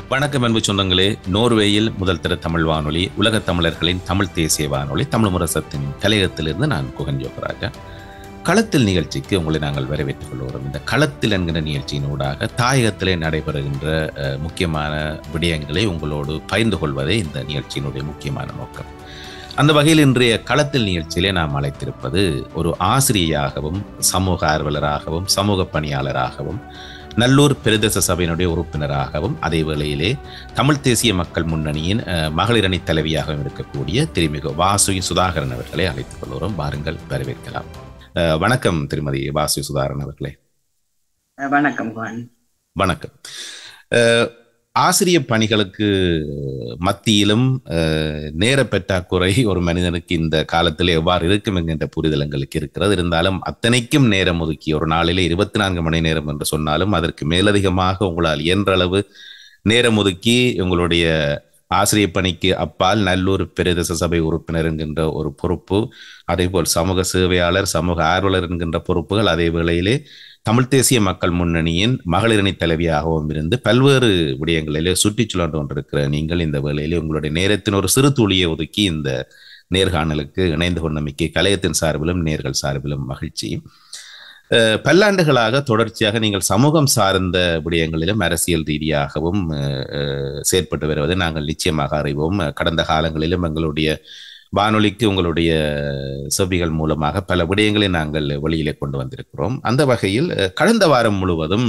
வணக்கம் அன்பு சொந்தங்களே. நோர்வேயில் முதல் தர தமிழ் வானொலி, உலக தமிழர்களின் தமிழ் தேசிய வானொலி தமிழ் முரசத்தின் கலையகத்திலிருந்து நான் குகன் யோகராஜா. களத்தில் நிகழ்ச்சிக்கு உங்களை நாங்கள் வரவேற்றுக் கொள்கிறோம். இந்த களத்தில் என்கிற நிகழ்ச்சியினூடாக தாயகத்திலே நடைபெறுகின்ற முக்கியமான விடயங்களை உங்களோடு பகிர்ந்து கொள்வதே இந்த நிகழ்ச்சியினுடைய முக்கியமான நோக்கம். அந்த வகையில் இன்றைய களத்தில் நிகழ்ச்சியிலே நாம் அழைத்திருப்பது ஒரு ஆசிரியராகவும் சமூக ஆர்வலராகவும் சமூக பணியாளராகவும் நல்லூர் பிரதேச சபையினுடைய உறுப்பினராகவும் அதே வேளையிலே தமிழ் தேசிய மக்கள் முன்னணியின் மகளிர் அணி தலைவியாகவும் இருக்கக்கூடிய திருமிகு வாசுகி சுதாகரன் அவர்களை அழைத்துக் கொள்கிறோம். வாருங்கள், வரவேற்கலாம். வணக்கம் திருமதி வாசுகி சுதாகரன் அவர்களே. வணக்கம். வணக்கம். ஆசிரிய பணிகளுக்கு மத்தியிலும் நேர பற்றாக்குறை ஒரு மனிதனுக்கு இந்த காலத்தில் எவ்வாறு இருக்கும் என்கின்ற புரிதல் எங்களுக்கு இருக்கிறது. இருந்தாலும் அத்தனைக்கும் நேரம் ஒதுக்கி ஒரு நாளிலே 24 மணி நேரம் என்று சொன்னாலும் அதற்கு மேலதிகமாக உங்களால் இயன்றளவு நேரம் ஒதுக்கி உங்களுடைய ஆசிரிய பணிக்கு அப்பால் நல்லூர் பிரதேச சபை உறுப்பினர் என்கின்ற ஒரு பொறுப்பு, அதே போல் சமூக சேவையாளர் சமூக ஆர்வலர் என்கின்ற பொறுப்புகள், அதே வேளையிலே தமிழ் தேசிய மக்கள் முன்னணியின் மகளிர் அணி தலைவியாகவும் இருந்து பல்வேறு விடயங்களிலே சுற்றி சுழன்று கொண்டிருக்கிற நீங்கள் இந்த வேளையிலே உங்களுடைய நேரத்தின் ஒரு சிறு துளியை ஒதுக்கி இந்த நேர்காணலுக்கு இணைந்து கொண்டமைக்கு கலையத்தின் சார்பிலும் நேர்கள் சார்பிலும் மகிழ்ச்சி. பல்லாண்டுகளாக தொடர்ச்சியாக நீங்கள் சமூகம் சார்ந்த விடயங்களிலும் அரசியல் ரீதியாகவும் செயற்பட்டு வருவதை நாங்கள் நிச்சயமாக அறிவோம். கடந்த காலங்களிலும் எங்களுடைய வானொலிக்கு உங்களுடைய செவிகள் மூலமாக பல விடயங்களை நாங்கள் வெளியிலே கொண்டு வந்திருக்கிறோம். அந்த வகையில் கடந்த வாரம் முழுவதும்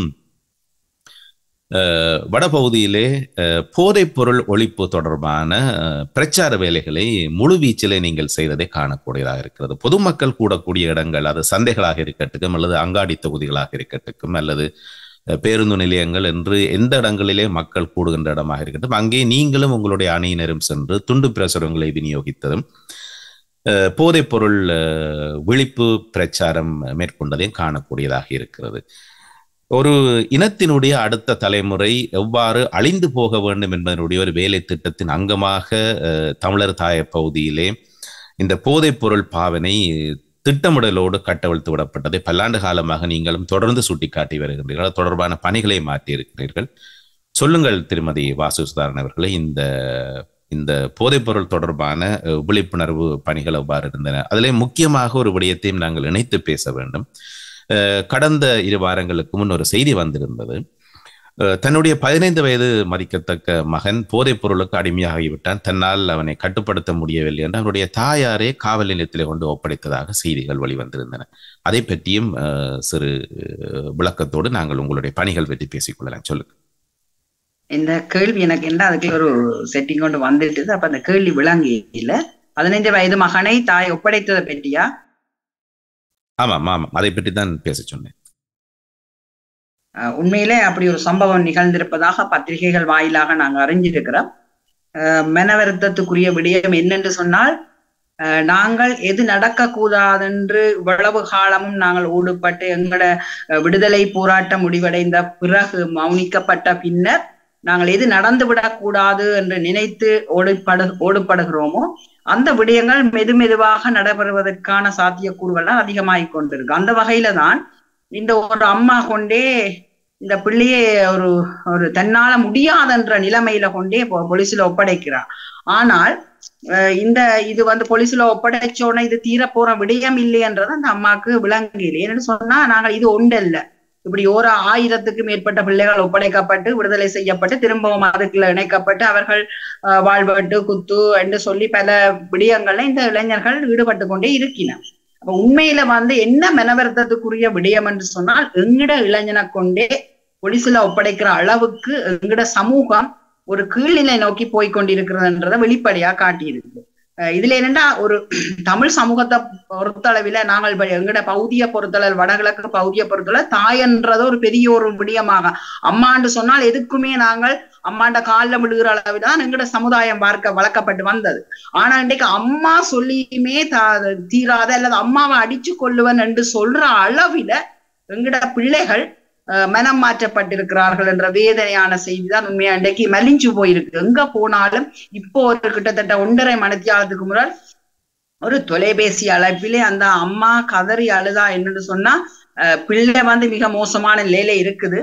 வடபகுதியிலே போதைப் பொருள் ஒழிப்பு தொடர்பான பிரச்சார வேலைகளை முழுவீச்சிலே நீங்கள் செய்ததை காணக்கூடியதாக இருக்கிறது. பொதுமக்கள் கூடக்கூடிய இடங்கள், அது சந்தைகளாக இருக்கட்டும் அல்லது அங்காடி தொகுதிகளாக இருக்கட்டும் அல்லது பேருந்து நிலையங்கள் என்று எந்த இடங்களிலே மக்கள் கூடுகின்ற இடமாக இருக்கட்டும், அங்கே நீங்களும் உங்களுடைய அணியினரும் சென்று துண்டு பிரசுரங்களை விநியோகித்ததும் போதைப் பொருள் விழிப்பு பிரச்சாரம் மேற்கொண்டதையும் காணக்கூடியதாக இருக்கிறது. ஒரு இனத்தினுடைய அடுத்த தலைமுறை எவ்வாறு அழிந்து போக வேண்டும் என்பதனுடைய ஒரு வேலை திட்டத்தின் அங்கமாக தமிழர் தாய பகுதியிலே இந்த போதைப் பொருள் பாவனை திட்டமிடலோடு கட்டவிழ்த்து விடப்பட்டதை பல்லாண்டு காலமாக நீங்களும் தொடர்ந்து சுட்டிக்காட்டி வருகின்றீர்கள். தொடர்பான பணிகளை மாற்றி இருக்கிறீர்கள். சொல்லுங்கள் திருமதி வாசு சுதாகரன் அவர்களே, இந்த போதைப் பொருள் தொடர்பான விழிப்புணர்வு பணிகள் எவ்வாறு இருந்தன? அதிலே முக்கியமாக ஒரு விடயத்தையும் நாங்கள் இணைத்து பேச வேண்டும். கடந்த 2 வாரங்களுக்கு முன் ஒரு செய்தி வந்திருந்தது. தன்னுடைய 15 வயது மதிக்கத்தக்க மகன் போதைப் பொருளுக்கு அடிமையாகிவிட்டான், தன்னால் அவனை கட்டுப்படுத்த முடியவில்லை என்று அவருடைய தாயாரே காவல் நிலையத்திலே கொண்டு ஒப்படைத்ததாக செய்திகள் வெளிவந்திருந்தன. அதை பற்றியும் சிறு விளக்கத்தோடு நாங்கள் உங்களுடைய பணிகள் பற்றி பேசிக்கொள்ளலாம். சொல்லுங்க. இந்த கேள்வி எனக்கு என்ன, அதுக்கு ஒரு செட்டிங் கொண்டு வந்துட்டு அப்ப அந்த கேள்வி விளங்கி இல்ல. 15 வயது மகனை தாய் ஒப்படைத்ததை பற்றியா? ஆமாம் ஆமாம், அதை பற்றி தான் பேச சொன்னேன். உண்மையிலே அப்படி ஒரு சம்பவம் நிகழ்ந்திருப்பதாக பத்திரிகைகள் வாயிலாக நாங்கள் அறிஞ்சிருக்கிறோம். மன வருத்தத்துக்குரிய விடயம் என்னென்று சொன்னால், நாங்கள் எது நடக்கக்கூடாதென்று இவ்வளவு காலமும் நாங்கள் ஓடுபட்டு எங்களோட விடுதலை போராட்டம் முடிவடைந்த பிறகு மௌனிக்கப்பட்ட பின்னர் நாங்கள் எது நடந்து விடக்கூடாது என்று நினைத்து ஓடுபடுகிறோமோ அந்த விடயங்கள் மெதுவாக நடைபெறுவதற்கான சாத்தியக்கூறுகள்லாம் அதிகமாகிக் கொண்டிருக்கு. அந்த வகையில தான் இந்த ஒரு அம்மா கொண்டே இந்த பிள்ளையை ஒரு தன்னால முடியாதன்ற நிலைமையில கொண்டே போலீஸ்ல ஒப்படைக்கிறார். ஆனால் இது போலீஸ்ல ஒப்படைச்சோன்னா இது தீர போற விடயம் இல்லைன்றது அந்த அம்மாவுக்கு விளங்கல. என்னன்னு சொன்னா, நாங்கள் இது ஒன்றல்ல, இப்படி 1000க்கு மேற்பட்ட பிள்ளைகள் ஒப்படைக்கப்பட்டு விடுதலை செய்யப்பட்டு திரும்பவும் அதுக்குள்ள இணைக்கப்பட்டு அவர்கள் வாழ்வெட்டு குத்து என்று சொல்லி பல விடயங்கள்ல இந்த இளைஞர்கள் ஈடுபட்டு கொண்டே இருக்கிறார். அப்ப உண்மையில என்ன மனவருத்தத்துக்குரிய விடயம் என்று சொன்னால், எங்கட இளைஞனை கொண்டே போலீஸ்ல ஒப்படைக்கிற அளவுக்கு எங்கட சமூகம் ஒரு கீழ்நிலை நோக்கி போய்கொண்டிருக்கிறதுன்றத வெளிப்படையா காட்டியிருக்கு. இதுல என்னன்னா, ஒரு தமிழ் சமூகத்தை பொறுத்தளவில நாங்கள் எங்கட பகுதியை பொறுத்தளவு, வடகிழக்கு பகுதியை பொறுத்தளவு தாயன்றத ஒரு பெரிய ஒரு விடயமாக, அம்மாண்டு சொன்னால் எதுக்குமே நாங்கள் அம்மாண்ட காலில் விழுகிற அளவுதான் எங்கட சமுதாயம் வளர்க்கப்பட்டு வந்தது. ஆனா இன்றைக்கு அம்மா சொல்லியுமே தீராத அல்லது அம்மாவை அடிச்சு கொள்ளுவன் என்று சொல்ற அளவில எங்கட பிள்ளைகள் மனம் மாற்றப்பட்டிருக்கிறார்கள் என்ற வேதனையான செய்திதான் உண்மையா இன்றைக்கு மலிஞ்சு போயிருக்கு. எங்க போனாலும் இப்போ ஒரு கிட்டத்தட்ட 1.5 மணித்தியாலத்துக்கு முன்னாள் ஒரு தொலைபேசி அழைப்பிலே அந்த அம்மா கதறி அழுதா என்னன்னு சொன்னா, பிள்ளை மிக மோசமான நிலையில இருக்குது,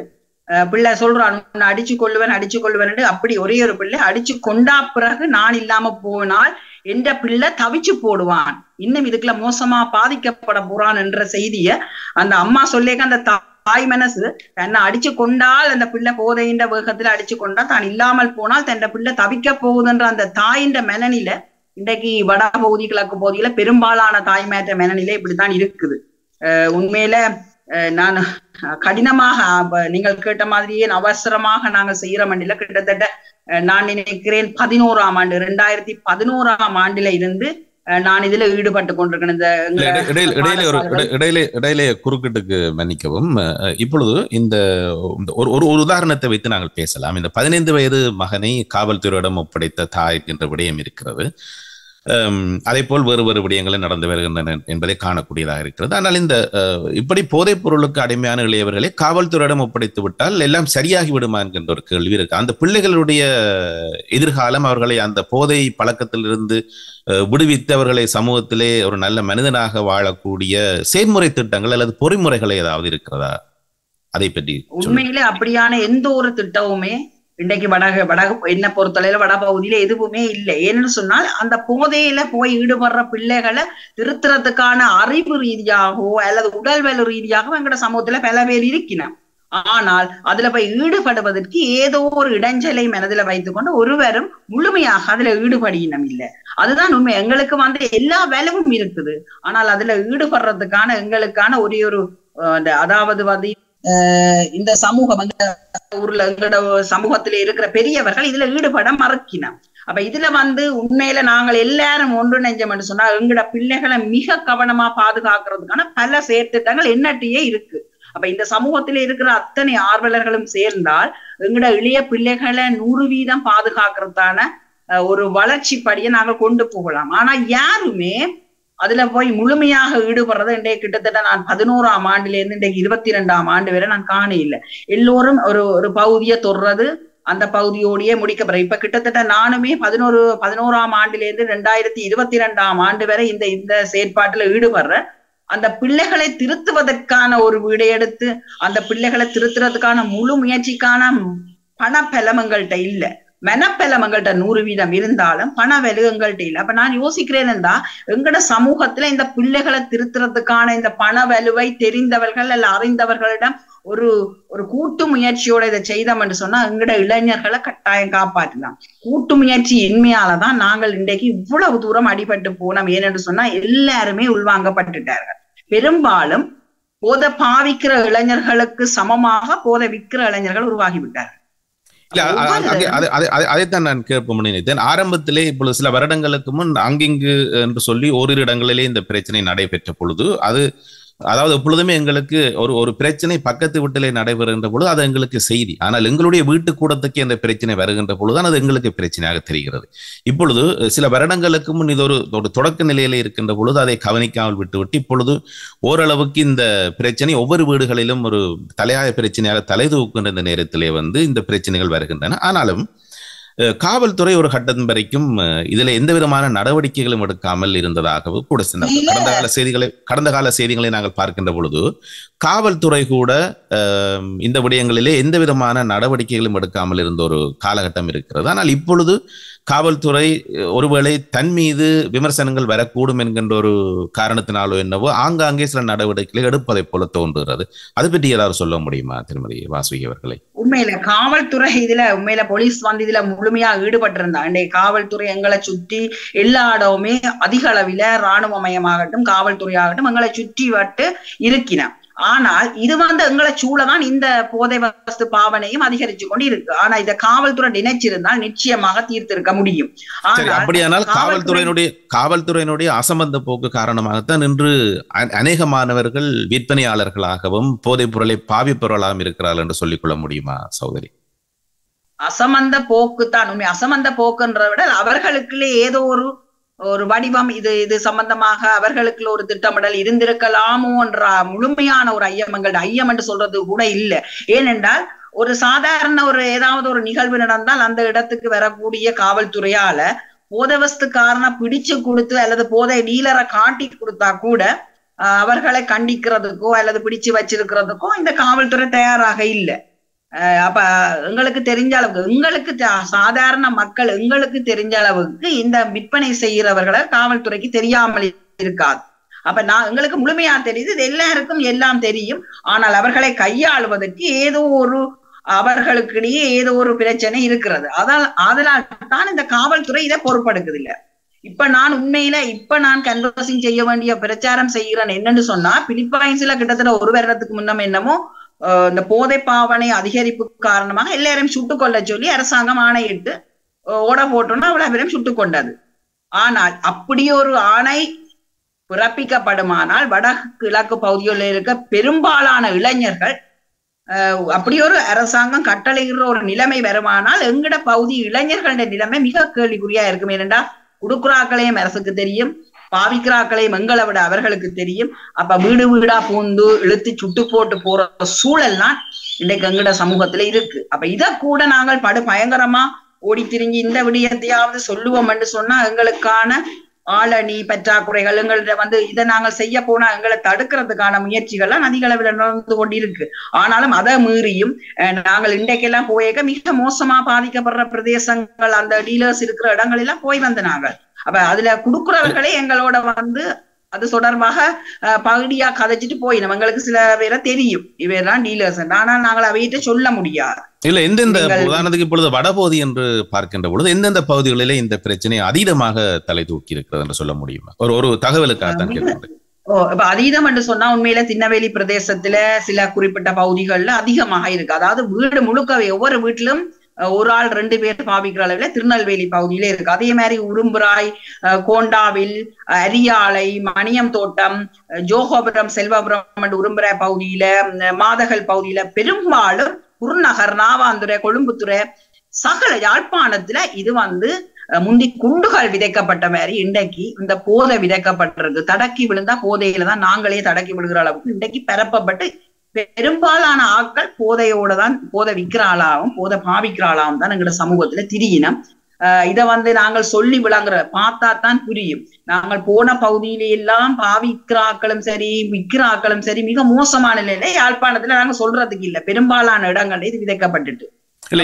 பிள்ளை சொல்றான் அடிச்சு கொள்ளுவேன் அப்படி ஒரே ஒரு பிள்ளை அடிச்சு கொண்டா பிறகு நான் இல்லாம போனால் என்ற பிள்ளை தவிச்சு போடுவான், இன்னும் இதுக்குள்ள மோசமா பாதிக்கப்பட போறான் என்ற செய்திய அந்த அம்மா சொல்லேக்க அந்த தாய் மனசு தன்னை அடிச்சு கொண்டால் அந்த பிள்ளை போதையின் வேகத்துல அடிச்சு கொண்டா தான் இல்லாமல் போனால் தன் பிள்ளை தவிக்க போகுதுன்ற அந்த தாயின் மனநில இன்றைக்கு வட பகுதி கிழக்கு பகுதியில பெரும்பாலான தாய்மாற்ற மனநிலை இப்படித்தான் இருக்குது. உண்மையில நான் கடினமாக நீங்கள் கேட்ட மாதிரியே அவசரமாக நாங்கள் செய்யற மண்டில கிட்டத்தட்ட நான் நினைக்கிறேன் 11ஆம் ஆண்டு 2011ஆம் ஆண்டுல இருந்து நான் இதுல ஈடுபட்டு கொண்டிருக்கேன். இடையிலே குறுக்கிட்டுக்கு மன்னிக்கவும். இப்பொழுது இந்த ஒரு உதாரணத்தை வைத்து நாங்கள் பேசலாம். இந்த 15 வயது மகனை காவல்துறையிடம் ஒப்படைத்த தாய் என்ற விடயம் இருக்கிறது. அதே போல் வேறு வேறு விடயங்களை நடந்து வருகின்றன என்பதை காணக்கூடியதாக இருக்கிறது. ஆனால் இந்த இப்படி போதைப் பொருளுக்கு அடிமையான இளையவர்களை காவல்துறையிடம் ஒப்படைத்து விட்டால் எல்லாம் சரியாகி விடுமா என்கின்ற ஒரு கேள்வி இருக்கு. அந்த பிள்ளைகளுடைய எதிர்காலம், அவர்களை அந்த போதை பழக்கத்திலிருந்து விடுவித்து அவர்களை சமூகத்திலே ஒரு நல்ல மனிதனாக வாழக்கூடிய செயல்முறை திட்டங்கள் அல்லது பொறிமுறைகள் ஏதாவது இருக்கிறதா? அதை பற்றி உண்மையிலே அப்படியான எந்த ஒரு திட்டமுமே இன்றைக்கு என்ன பொறுத்தளவுல வட பகுதியில எதுவுமே இல்லை. ஏன்னு சொன்னால் அந்த போதையில போய் ஈடுபடுற பிள்ளைகளை திருத்துறதுக்கான அறிவு ரீதியாகவோ அல்லது உடல் வலு ரீதியாகவோ எங்கட சமூகத்துல பல பேர் இருக்கணும். ஆனால் அதுல போய் ஈடுபடுவதற்கு ஏதோ ஒரு இடைஞ்சலை மனதில வைத்துக்கொண்டு ஒருவரும் முழுமையாக அதுல ஈடுபடியினம் இல்லை. அதுதான் உண்மை. எங்களுக்கு எல்லா வேலையும் இருக்குது, ஆனால் அதுல ஈடுபடுறதுக்கான எங்களுக்கான ஒரே ஒரு அதாவது இந்த சமூகம் ஊர்ல எங்களோட சமூகத்தில இருக்கிற பெரியவர்கள் இதுல ஈடுபட மறக்கினோம். அப்ப இதுல உண்மையில நாங்கள் எல்லாரும் ஒன்றிணைஞ்சோம்னு சொன்னா எங்களோட பிள்ளைகளை மிக கவனமா பாதுகாக்கிறதுக்கான பல செயற்திட்டங்கள் என்னட்டியே இருக்கு. அப்ப இந்த சமூகத்தில இருக்கிற அத்தனை ஆர்வலர்களும் சேர்ந்தால் எங்களோட இளைய பிள்ளைகளை 100% பாதுகாக்கிறதுக்கான ஒரு வளர்ச்சி படியை நாங்கள் கொண்டு போகலாம். ஆனா யாருமே அதுல போய் முழுமையாக ஈடுபடுறது இன்றைக்கு கிட்டத்தட்ட நான் 11ஆம் ஆண்டுல இருந்து இன்றைக்கு 22ஆம் ஆண்டு வரை நான் காண இல்லை. எல்லோரும் ஒரு பகுதியை தொடுறது, அந்த பகுதியோடையே முடிக்கப்படுற. இப்ப கிட்டத்தட்ட நானுமே 11ஆம் ஆண்டுல இருந்து 2022ஆம் ஆண்டு வரை இந்த செயற்பாட்டுல ஈடுபடுற. அந்த பிள்ளைகளை திருத்துவதற்கான ஒரு விடையெடுத்து அந்த பிள்ளைகளை திருத்துறதுக்கான முழு முயற்சிக்கான பணப்பலம் எங்கள்கிட்ட இல்லை. மெனப்பெலம் எங்கள்கிட்ட 100% இருந்தாலும் பண வெலு எங்கள்கிட்ட இல்லை. அப்ப நான் யோசிக்கிறேன் என்றா எங்கட சமூகத்துல இந்த பிள்ளைகளை திருத்துறதுக்கான இந்த பண வலுவை தெரிந்தவர்கள் அல்ல அறிந்தவர்களிடம் ஒரு கூட்டு முயற்சியோட இதை செய்தோம் என்று சொன்னா எங்கட இளைஞர்களை கட்டாயம் காப்பாற்றலாம். கூட்டு முயற்சி இன்மையாலதான் நாங்கள் இன்றைக்கு இவ்வளவு தூரம் அடிபட்டு போனோம். ஏனென்று சொன்னா எல்லாருமே உள்வாங்கப்பட்டுட்டார்கள். பெரும்பாலும் போதை பாவிக்கிற இளைஞர்களுக்கு சமமாக போதை விற்கிற இளைஞர்கள் உருவாகிவிட்டார்கள். அதைத்தான் நான் கேட்ப நினைத்தேன். ஆரம்பத்திலே இப்பொழுது சில வருடங்களுக்கு முன் அங்கிங்கு என்று சொல்லி ஓரிரு இடங்களிலே இந்த பிரச்சனை நடைபெற்ற பொழுது அதாவது எப்பொழுதுமே எங்களுக்கு ஒரு பிரச்சனை பக்கத்து வீட்டிலே நடைபெறுகின்ற பொழுது அது எங்களுக்கு செய்தி. ஆனால் எங்களுடைய வீட்டு கூடத்துக்கு அந்த பிரச்சனை வருகின்ற பொழுதுதான் அது எங்களுக்கு பிரச்சனையாக தெரிகிறது. இப்பொழுது சில வருடங்களுக்கு முன் இது ஒரு தொடக்க நிலையில இருக்கின்ற பொழுது அதை கவனிக்காமல் விட்டுவிட்டு இப்பொழுது ஓரளவுக்கு இந்த பிரச்சனை ஒவ்வொரு வீடுகளிலும் ஒரு தலையாய பிரச்சனையாக தலை தூக்குகின்ற இந்த நேரத்திலே இந்த பிரச்சனைகள் வருகின்றன. ஆனாலும் காவல்துறை ஒரு கட்டம் வரைக்கும் இதுல எந்த விதமான நடவடிக்கைகளும் எடுக்காமல் இருந்ததாகவும் கூட கடந்த கால செய்திகளை நாங்கள் பார்க்கின்ற பொழுது காவல்துறை கூட இந்த விடயங்களிலே எந்த விதமான நடவடிக்கைகளும் எடுக்காமல் இருந்த ஒரு காலகட்டம் இருக்கிறது. ஆனால் இப்பொழுது காவல்துறை ஒருவேளை தன் மீது விமர்சனங்கள் வரக்கூடும் என்கின்ற ஒரு காரணத்தினாலோ என்னவோ ஆங்காங்கே சில நடவடிக்கைகளை எடுப்பதை போல தோன்றுகிறது. அதை பற்றி ஏதாவது சொல்ல முடியுமா திருமதி வாசுகி அவர்களை? உண்மையில காவல்துறை உண்மையில போலீஸ் இதுல முழுமையா ஈடுபட்டிருந்தா காவல்துறை எங்களை சுற்றி எல்லா இடமுமே அதிக அளவில இராணுவமயமாகட்டும் காவல்துறை ஆகட்டும் எங்களை சுற்றி வட்டு இருக்கின. ஆனால் இது எங்களை சூழதான் இந்த போதை வஸ்து பாவனையும் அதிகரிச்சு கொண்டு இருக்கு. ஆனா இதை காவல்துறை நினைச்சிருந்தால் நிச்சயமாக தீர்த்திருக்க முடியும். அப்படியானால் காவல்துறையினுடைய அசம்பந்த போக்கு காரணமாகத்தான் இன்று அநேக மாணவர்கள் விற்பனையாளர்களாகவும் போதைப் பொருளை பாவிப்பவர்களாகவும் இருக்கிறார்கள் என்று சொல்லிக் கொள்ள முடியுமா சகோதரி? அசம்பந்த போக்கு தான் உண்மை. அசம்பந்த போக்குன்றதை விட அவர்களுக்குள்ளே ஏதோ ஒரு வடிவம் இது சம்பந்தமாக அவர்களுக்குள்ள ஒரு திட்டமிடல் இருந்திருக்கலாமோ என்ற முழுமையான ஒரு ஐயம் என்று சொல்றது கூட இல்லை. ஏனென்றால் ஒரு சாதாரண ஏதாவது ஒரு நிகழ்வு நடந்தால் அந்த இடத்துக்கு வரக்கூடிய காவல்துறையால போதைவஸ்துக்காரனை பிடிச்சு கொடுத்து அல்லது போதை டீலரை காட்டி கொடுத்தா கூட அவர்களை கண்டிக்கிறதுக்கோ அல்லது பிடிச்சு வச்சிருக்கிறதுக்கோ இந்த காவல்துறை தயாராக இல்லை. அப்ப எங்களுக்கு தெரிஞ்ச அளவுக்கு எங்களுக்கு சாதாரண மக்கள் எங்களுக்கு தெரிஞ்ச அளவுக்கு இந்த விற்பனை செய்கிறவர்களை காவல்துறைக்கு தெரியாமல் இருக்காது. அப்ப எங்களுக்கு முழுமையா தெரியுது, இது எல்லாருக்கும் எல்லாம் தெரியும். ஆனால் அவர்களை கையாளுவதற்கு ஏதோ ஒரு அவர்களுக்கிடையே ஏதோ ஒரு பிரச்சனை இருக்கிறது. அதனால் தான் இந்த காவல்துறை இதை பொறுப்பெடுக்குது இல்ல. இப்ப நான் உண்மையில நான் கன்வர்சிங் செய்ய வேண்டிய பிரச்சாரம் செய்கிறேன் என்னன்னு சொன்னா, பிலிப்பைன்ஸ்ல கிட்டத்தட்ட ஒரு வருடத்துக்கு முன்னம் என்னமோ இந்த போதை பாவனை அதிகரிப்பு காரணமாக எல்லாரையும் சுட்டுக் கொள்ள சொல்லி அரசாங்கம் ஆணையிட்டு ஓட போட்டோம்னா அவ்வளவு பேரையும் சுட்டுக் கொண்டது. ஆனால் அப்படி ஒரு ஆணை பிறப்பிக்கப்படுமானால் வடகிழக்கு பகுதிகளில் இருக்க பெரும்பாலான இளைஞர்கள் அப்படி ஒரு அரசாங்கம் கட்டளையிடுற ஒரு நிலைமை வருமானால் எங்கட பகுதி இளைஞர்களுடைய நிலைமை மிக கேள்விக்குறியா இருக்கும். ஏனென்றா குடுக்குறாக்களையும் அரசுக்கு தெரியும், பாவிக்கிறாக்களையும் எங்களை விட அவர்களுக்கு தெரியும். அப்ப வீடு வீடா பூந்து இழுத்து சுட்டு போட்டு போற சூழல்லாம் இன்றைக்கு எங்கட சமூகத்துல இருக்கு. அப்ப இதை கூட நாங்கள் பயங்கரமா ஓடி திரிஞ்சு இந்த விடயத்தையாவது சொல்லுவோம் என்று சொன்னா எங்களுக்கான ஆளணி பற்றாக்குறைகள் எங்கள்ட்ட இதை நாங்கள் செய்ய போனா எங்களை தடுக்கிறதுக்கான முயற்சிகள்லாம் அதிக அளவில் நடந்து கொண்டிருக்கு. ஆனாலும் அதை மீறியும் நாங்கள் இன்றைக்கெல்லாம் போயேக்க மிக மோசமா பாதிக்கப்படுற பிரதேசங்கள் அந்த டீலர்ஸ் இருக்கிற இடங்கள் எல்லாம் போய் வந்த நாங்கள். அப்ப அதுல குடுக்குறவர்களே எங்களோட அது தொடர்பாக பகுதியா கதைச்சிட்டு போயிடும். எங்களுக்கு சில பேரை தெரியும் இவரெல்லாம் டீலர்ஸ், ஆனால் நாங்கள் அவையிட்ட சொல்ல முடியாது. இல்ல எந்தெந்த உதாரணத்துக்கு இப்பொழுது வடபகுதி என்று பார்க்கின்ற பொழுது எந்தெந்த பகுதிகளிலே இந்த பிரச்சனை அதீதமாக தலை தூக்கி இருக்கிறது என்று சொல்ல முடியுமா? ஒரு தகவலுக்காக தான் கேட்கிறேன். இப்ப அதீதம் என்று சொன்னா உண்மையில திருநெல்வேலி பிரதேசத்துல சில குறிப்பிட்ட பகுதிகள்ல அதிகமாக இருக்கு. அதாவது வீடு முழுக்கவே ஒவ்வொரு வீட்டிலும் ஒரு ஆள் 2 பேர் பாவிக்கிற அளவுல திருநெல்வேலி பகுதியில இருக்கு. அதே மாதிரி உரும்புராய், கோண்டாவில், அரியாலை, மணியம் தோட்டம், ஜோகோபுரம், செல்வபுரம், உரும்புராய் பகுதியில, மாதகல் பகுதியில, பெரும்பாலும் குருநகர், நாவாந்துறை, கொழும்புத்துறை, சகல யாழ்ப்பாணத்துல இது முந்தி குண்டுகள் விதைக்கப்பட்ட மாதிரி இன்றைக்கு இந்த போதை விதைக்கப்பட்டிருக்கு. தடக்கி விழுந்தா போதையில தான் நாங்களே தடக்கி விழுகிற அளவுக்கு இன்றைக்கு பரப்பப்பட்டு பெரும்பாலான ஆட்கள் போதையோடதான், போதை விற்கிற ஆளாகவும் போதை பாவிக்கிற ஆளாகவும் தான் எங்களோட சமூகத்துல திரியினம். இதை நாங்கள் சொல்லி விளங்குற பார்த்தா தான் புரியும். நாங்கள் போன பகுதியில எல்லாம் பாவிக்கிற ஆக்களும் சரி விற்கிற ஆக்களும் சரி மிக மோசமான நிலையில யாழ்ப்பாணத்துல நாங்க சொல்றதுக்கு இல்லை. பெரும்பாலான இடங்கள்ல இது விதைக்கப்பட்டுட்டு இல்ல.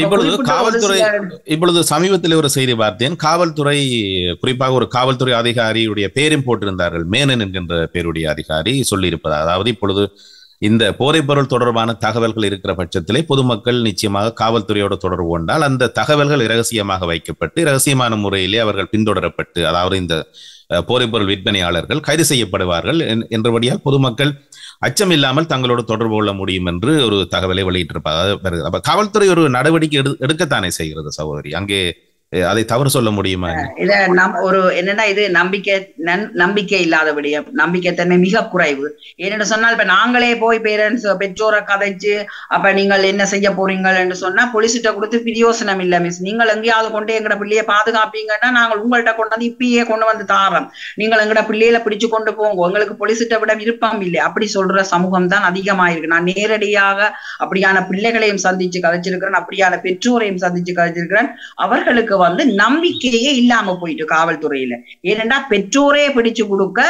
இப்பொழுது சமீபத்தில் ஒரு செய்தி பார்த்தேன். காவல்துறை, குறிப்பாக ஒரு காவல்துறை அதிகாரியுடைய பேரும் போட்டிருந்தார்கள். மேனன் என்கின்ற பேருடைய அதிகாரி சொல்லி அதாவது இப்பொழுது இந்த போதைப்பொருள் தொடர்பான தகவல்கள் இருக்கிற பட்சத்திலே பொதுமக்கள் நிச்சயமாக காவல்துறையோடு தொடர்பு கொண்டால் அந்த தகவல்கள் இரகசியமாக வைக்கப்பட்டு இரகசியமான முறையிலே அவர்கள் பின்தொடரப்பட்டு, அதாவது இந்த போதைப்பொருள் விற்பனையாளர்கள் கைது செய்யப்படுவார்கள் என்றபடியால் பொதுமக்கள் அச்சம் இல்லாமல் தங்களோடு தொடர்பு கொள்ள முடியும் என்று ஒரு தகவலை வெளியிட்டிருப்பாங்க. அப்ப காவல்துறை ஒரு நடவடிக்கை எடுக்கத்தானே செய்கிறது சகோதரி. அங்கே அதை தவறு சொல்ல முடியுமா? இத ஒரு என்னன்னா இது நம்பிக்கை இல்லாத விடயம், நம்பிக்கைத்தன்மை மிக குறைவு. ஏன்னு சொன்னால் இப்ப நாங்களே போய் பெற்றோரை கதைச்சு அப்ப நீங்கள் என்ன செய்ய போறீங்கள் என்று சொன்னா போலீஸ்கிட்ட கொடுத்து பிரயோசனம் இல்ல மிஸ். நீங்கள் எங்கேயாவது கொண்டு எங்கட பிள்ளைய பாதுகாப்பீங்கன்னா நாங்கள் உங்கள்கிட்ட கொண்டு வந்து இப்பயே கொண்டு வந்து தாரோம், நீங்கள் எங்கட பிள்ளையில பிடிச்சு கொண்டு போங்க, உங்களுக்கு போலீஸ்கிட்ட விட விருப்பம் இல்லை அப்படி சொல்ற சமூகம் தான் அதிகமாயிருக்கு. நான் நேரடியாக அப்படியான பிள்ளைகளையும் சந்திச்சு கதைச்சிருக்கிறேன், அப்படியான பெற்றோரையும் சந்திச்சு கதைச்சிருக்கிறேன். அவர்களுக்கு நம்பிக்கையே இல்லாம போயிட்டு காவல்துறையில. ஏனென்றா பெற்றோரே பிடிச்சு கொடுக்க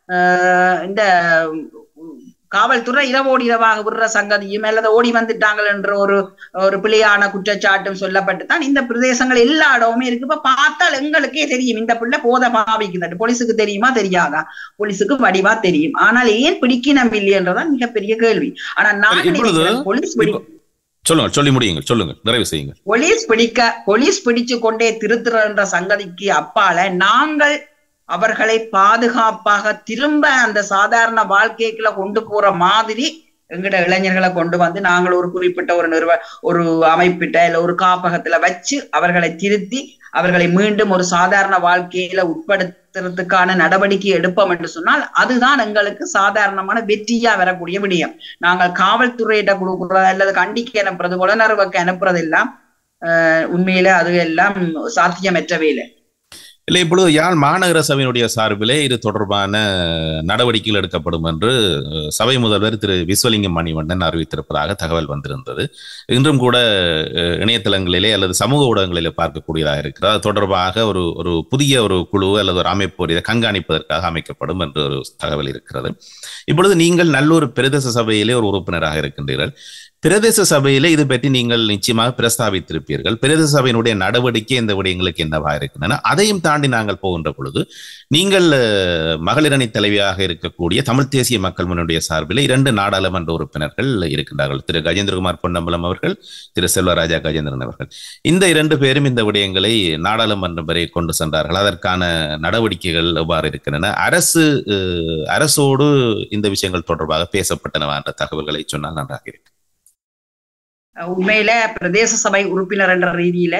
இந்த காவல்துறை இரவோடு இரவாக விடுற சங்கதியும் அல்லது ஓடி வந்துட்டாங்கள் என்ற ஒரு பிள்ளையான குற்றச்சாட்டும் சொல்லப்பட்டுதான் இந்த பிரதேசங்கள் எல்லா இடமுமே இருக்கு. இப்ப பார்த்தால் எங்களுக்கே தெரியும் இந்த பிள்ளை போதை பாவிக்குது. போலீஸுக்கு தெரியுமா தெரியாதா? போலீஸுக்கு வடிவா தெரியும். ஆனால் ஏன் பிடிக்கணும் இல்லையன்றதான் மிகப்பெரிய கேள்வி. ஆனா நான் போலீஸ் சொல்லி முடியுங்க, சொல்லுங்க, நிறைவு செய்யுங்க. போலீஸ் பிடிச்சு கொண்டே திருத்துற சங்கதிக்கு அப்பால நாங்கள் அவர்களை பாதுகாப்பாக திரும்ப அந்த சாதாரண வாழ்க்கைக்குள்ள கொண்டு போற மாதிரி எங்கட இளைஞர்களை கொண்டு வந்து நாங்கள் ஒரு குறிப்பிட்ட ஒரு அமைப்பிட்ட இல்ல ஒரு காப்பகத்துல வச்சு அவர்களை திருத்தி அவர்களை மீண்டும் ஒரு சாதாரண வாழ்க்கையில உட்படுத்துறதுக்கான நடவடிக்கை எடுப்போம் என்று சொன்னால் அதுதான் எங்களுக்கு சாதாரணமான வெற்றியா வரக்கூடிய விடயம். நாங்கள் காவல்துறையிட்ட கொடுக்குறது அல்லது கண்டிக்கு அனுப்புறது உடனர்வுக்கு அனுப்புறது எல்லாம் உண்மையில அது எல்லாம் சாத்தியமற்றவே இல்லை. இல்லை, இப்பொழுது யாழ் மாநகர சபையினுடைய சார்பிலே இது தொடர்பான நடவடிக்கைகள் எடுக்கப்படும் என்று சபை முதல்வர் திரு விஸ்வலிங்கம் மணிவண்ணன் அறிவித்திருப்பதாக தகவல் வந்திருந்தது. இன்றும் கூட இணையதளங்களிலே அல்லது சமூக ஊடகங்களிலே பார்க்கக்கூடியதாக இருக்கிறது. அது தொடர்பாக ஒரு புதிய ஒரு குழு அல்லது ஒரு அமைப்பு இதை கண்காணிப்பதற்காக அமைக்கப்படும் என்று ஒரு தகவல் இருக்கிறது. இப்பொழுது நீங்கள் நல்லூர் பிரதேச சபையிலே ஒரு உறுப்பினராக இருக்கின்றீர்கள். பிரதேச சபையில இது பற்றி நீங்கள் நிச்சயமாக பிரஸ்தாபித்திருப்பீர்கள். பிரதேச சபையினுடைய நடவடிக்கை இந்த விடயங்களுக்கு என்னவா இருக்கின்றன, அதையும் தாண்டி நாங்கள் போகின்ற பொழுது நீங்கள் மகளிரணி தலைவியாக இருக்கக்கூடிய தமிழ் தேசிய மக்கள் முன்னுடைய சார்பில் 2 நாடாளுமன்ற உறுப்பினர்கள் இருக்கின்றார்கள். திரு கஜேந்திரகுமார் பொன்னம்பலம் அவர்கள், திரு செல்வராஜா கஜேந்திரன் அவர்கள். இந்த 2 பேரும் இந்த விடயங்களை நாடாளுமன்றம் வரை கொண்டு சென்றார்கள். அதற்கான நடவடிக்கைகள் எவ்வாறு இருக்கின்றன, அரசோடு இந்த விஷயங்கள் தொடர்பாக பேசப்பட்டனவா என்ற தகவல்களை சொன்னால் நன்றாக இருக்கு. உண்மையில பிரதேச சபை உறுப்பினர் என்ற ரீதியில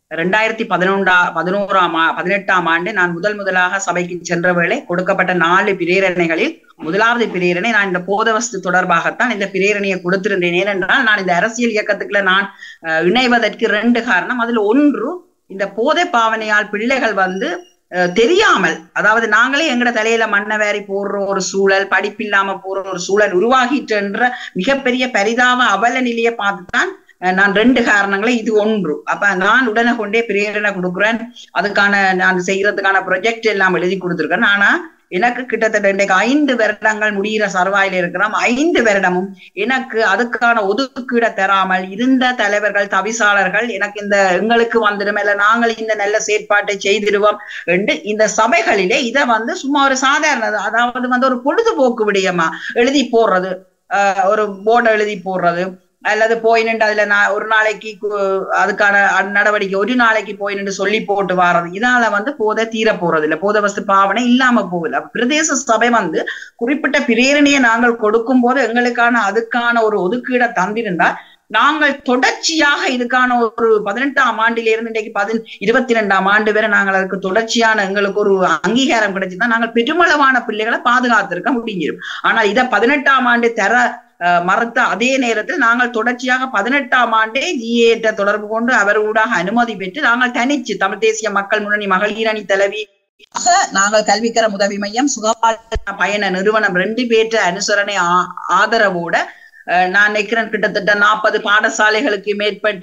2018ஆம் ஆண்டு நான் முதலாக சபைக்கு சென்ற வேளை கொடுக்கப்பட்ட 4 பிரேரணைகளில் முதலாவது பிரேரணை நான் இந்த போதவஸ்து தொடர்பாகத்தான் இந்த பிரேரணையை கொடுத்திருந்தேன். ஏனென்றால் நான் இந்த அரசியல் இயக்கத்துக்குள்ள நான் இணைவதற்கு 2 காரணம். அதுல ஒன்று, இந்த போதை பாவனையால் பிள்ளைகள் தெரியாமல், அதாவது நாங்களே எங்கட தலையில மண்ணவேரி போடுற ஒரு சூழல், படிப்பில்லாம போற ஒரு சூழல் உருவாகிட்டுன்ற மிகப்பெரிய பரிதாப அவல நிலையை பார்த்துதான் நான் 2 காரணங்களை, இது ஒன்று. அப்ப நான் உடனே கொண்டே பிரேரணை கொடுக்குறேன். அதுக்கான நான் செய்யறதுக்கான ப்ரொஜெக்ட் எல்லாம் எழுதி கொடுத்துருக்கேன். ஆனா எனக்கு கிட்டத்தட்ட இன்றைக்கு 5 வருடங்கள் முடிகிற சர்வாயில இருக்கிறோம். 5 வருடமும் எனக்கு அதுக்கான ஒதுக்கீட தராமல் இருந்த தலைவர்கள், தவிசாளர்கள் எனக்கு எங்களுக்கு வந்துடும் இல்ல நாங்கள் இந்த நல்ல செயற்பாட்டை செய்திடுவோம் என்று இந்த சபைகளிலே இதை சும்மா ஒரு சாதாரண, அதாவது ஒரு பொழுதுபோக்கு விடயமா எழுதி போடுறது, ஒரு போர்டை எழுதி போடுறது, அல்லது போய் நின்று அதுல ஒரு நாளைக்கு அதுக்கான நடவடிக்கை, ஒரு நாளைக்கு போய் நின்று சொல்லி போட்டு வாரது, இதனால போதை தீர போறது இல்லை, போதை வஸ்து பாவனை இல்லாம போகல. பிரதேச சபை குறிப்பிட்ட பிரேரணையை நாங்கள் கொடுக்கும் போது எங்களுக்கான அதுக்கான ஒரு ஒதுக்கீடை தந்திருந்தால் நாங்கள் தொடர்ச்சியாக இதுக்கான ஒரு 18ஆம் ஆண்டிலிருந்து இன்றைக்கு 22ஆம் ஆண்டு வரை நாங்கள் அதுக்கு தொடர்ச்சியான எங்களுக்கு ஒரு அங்கீகாரம் கிடைச்சுதான் நாங்கள் பெருமளவான பிள்ளைகளை பாதுகாத்திருக்க முடிஞ்சிடும். ஆனால் இதை 18ஆம் ஆண்டு தர மறுத்த அதே நேரத்தில் நாங்கள் தொடர்ச்சியாக 18ஆம் ஆண்டே ஜிஏட்ட தொடர்பு கொண்டு அவர் ஊடாக அனுமதி பெற்று நாங்கள் தனிச்சு தமிழ் தேசிய மக்கள் முன்னணி மகளிரணி தலைவி நாங்கள் கல்விக்கர உதவி மையம், சுகாதார பயண நிறுவனம் 2 பேற்ற அனுசரணை ஆதரவோட நான் நினைக்கிறேன் கிட்டத்தட்ட 40 பாடசாலைகளுக்கு மேற்பட்டு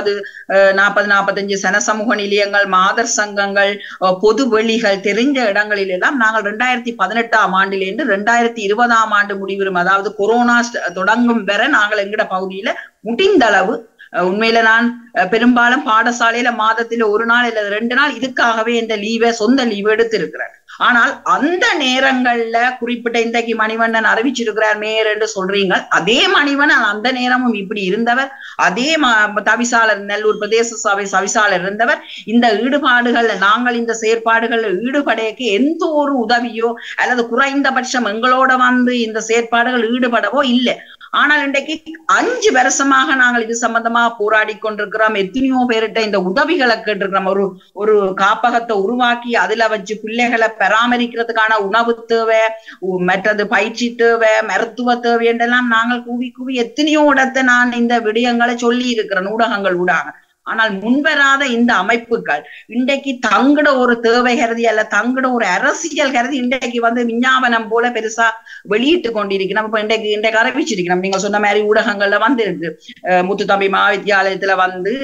40-45 சனசமூக நிலையங்கள், மாதர் சங்கங்கள், பொது வெளிகள் தெரிஞ்ச இடங்களில் எல்லாம் நாங்கள் 2018ஆம் ஆண்டிலிருந்து 2020ஆம் ஆண்டு முடிவரும், அதாவது கொரோனா தொடங்கும் வரை நாங்கள் எங்கட பகுதியில முடிந்த அளவு உண்மையில நான் பெரும்பாலும் பாடசாலையில மாதத்துல 1 நாள் இல்ல 2 நாள் இதுக்காகவே இந்த சொந்த லீவ் எடுத்திருக்கிறேன். ஆனால் அந்த நேரங்கள்ல குறிப்பிட்ட இன்றைக்கு மணிவண்ணன் அறிவிச்சிருக்கிறார் மேயர் என்று சொல்றீங்க, அதே மணிவண்ணன் அந்த நேரமும் இப்படி இருந்தவர், அதே தவிசாளர் நெல்லூர் பிரதேச சபை தவிசாளர் இருந்தவர். இந்த ஈடுபாடுகள்ல நாங்கள் இந்த செயற்பாடுகள்ல ஈடுபடையக்கு எந்த ஒரு உதவியோ அல்லது குறைந்தபட்சம் எங்களோட இந்த செயற்பாடுகள் ஈடுபடவோ இல்லை. ஆனால் இன்றைக்கு 5 வருஷமாக நாங்கள் இது சம்பந்தமாக போராடி கொண்டிருக்கிறோம். எத்தனையோ பேர்கிட்ட இந்த உதவிகளை கேட்டிருக்கிறோம். ஒரு காப்பகத்தை உருவாக்கி அதுல வச்சு பிள்ளைகளை பராமரிக்கிறதுக்கான உணவு தேவை, மற்றது பயிற்சி தேவை, மருத்துவ தேவை என்றெல்லாம் நாங்கள் கூவி எத்தனையோ இடத்தை நான் இந்த விடயங்களை சொல்லி இருக்கிறேன் ஊடகங்கள் ஊடாக. ஆனால் முன்வராத இந்த அமைப்புகள் இன்றைக்கு தங்கட ஒரு தேவை கருதி அல்ல தங்கட ஒரு அரசியல் கருதி இன்றைக்கு விஞ்ஞாபனம் போல பெருசா வெளியிட்டு கொண்டிருக்கணும். இப்ப இன்றைக்கு அறிவிச்சிருக்கணும். நீங்க சொன்ன மாதிரி ஊடகங்கள்ல இருக்கு, முத்துத்தம்பி மகாவித்தியாலயத்துல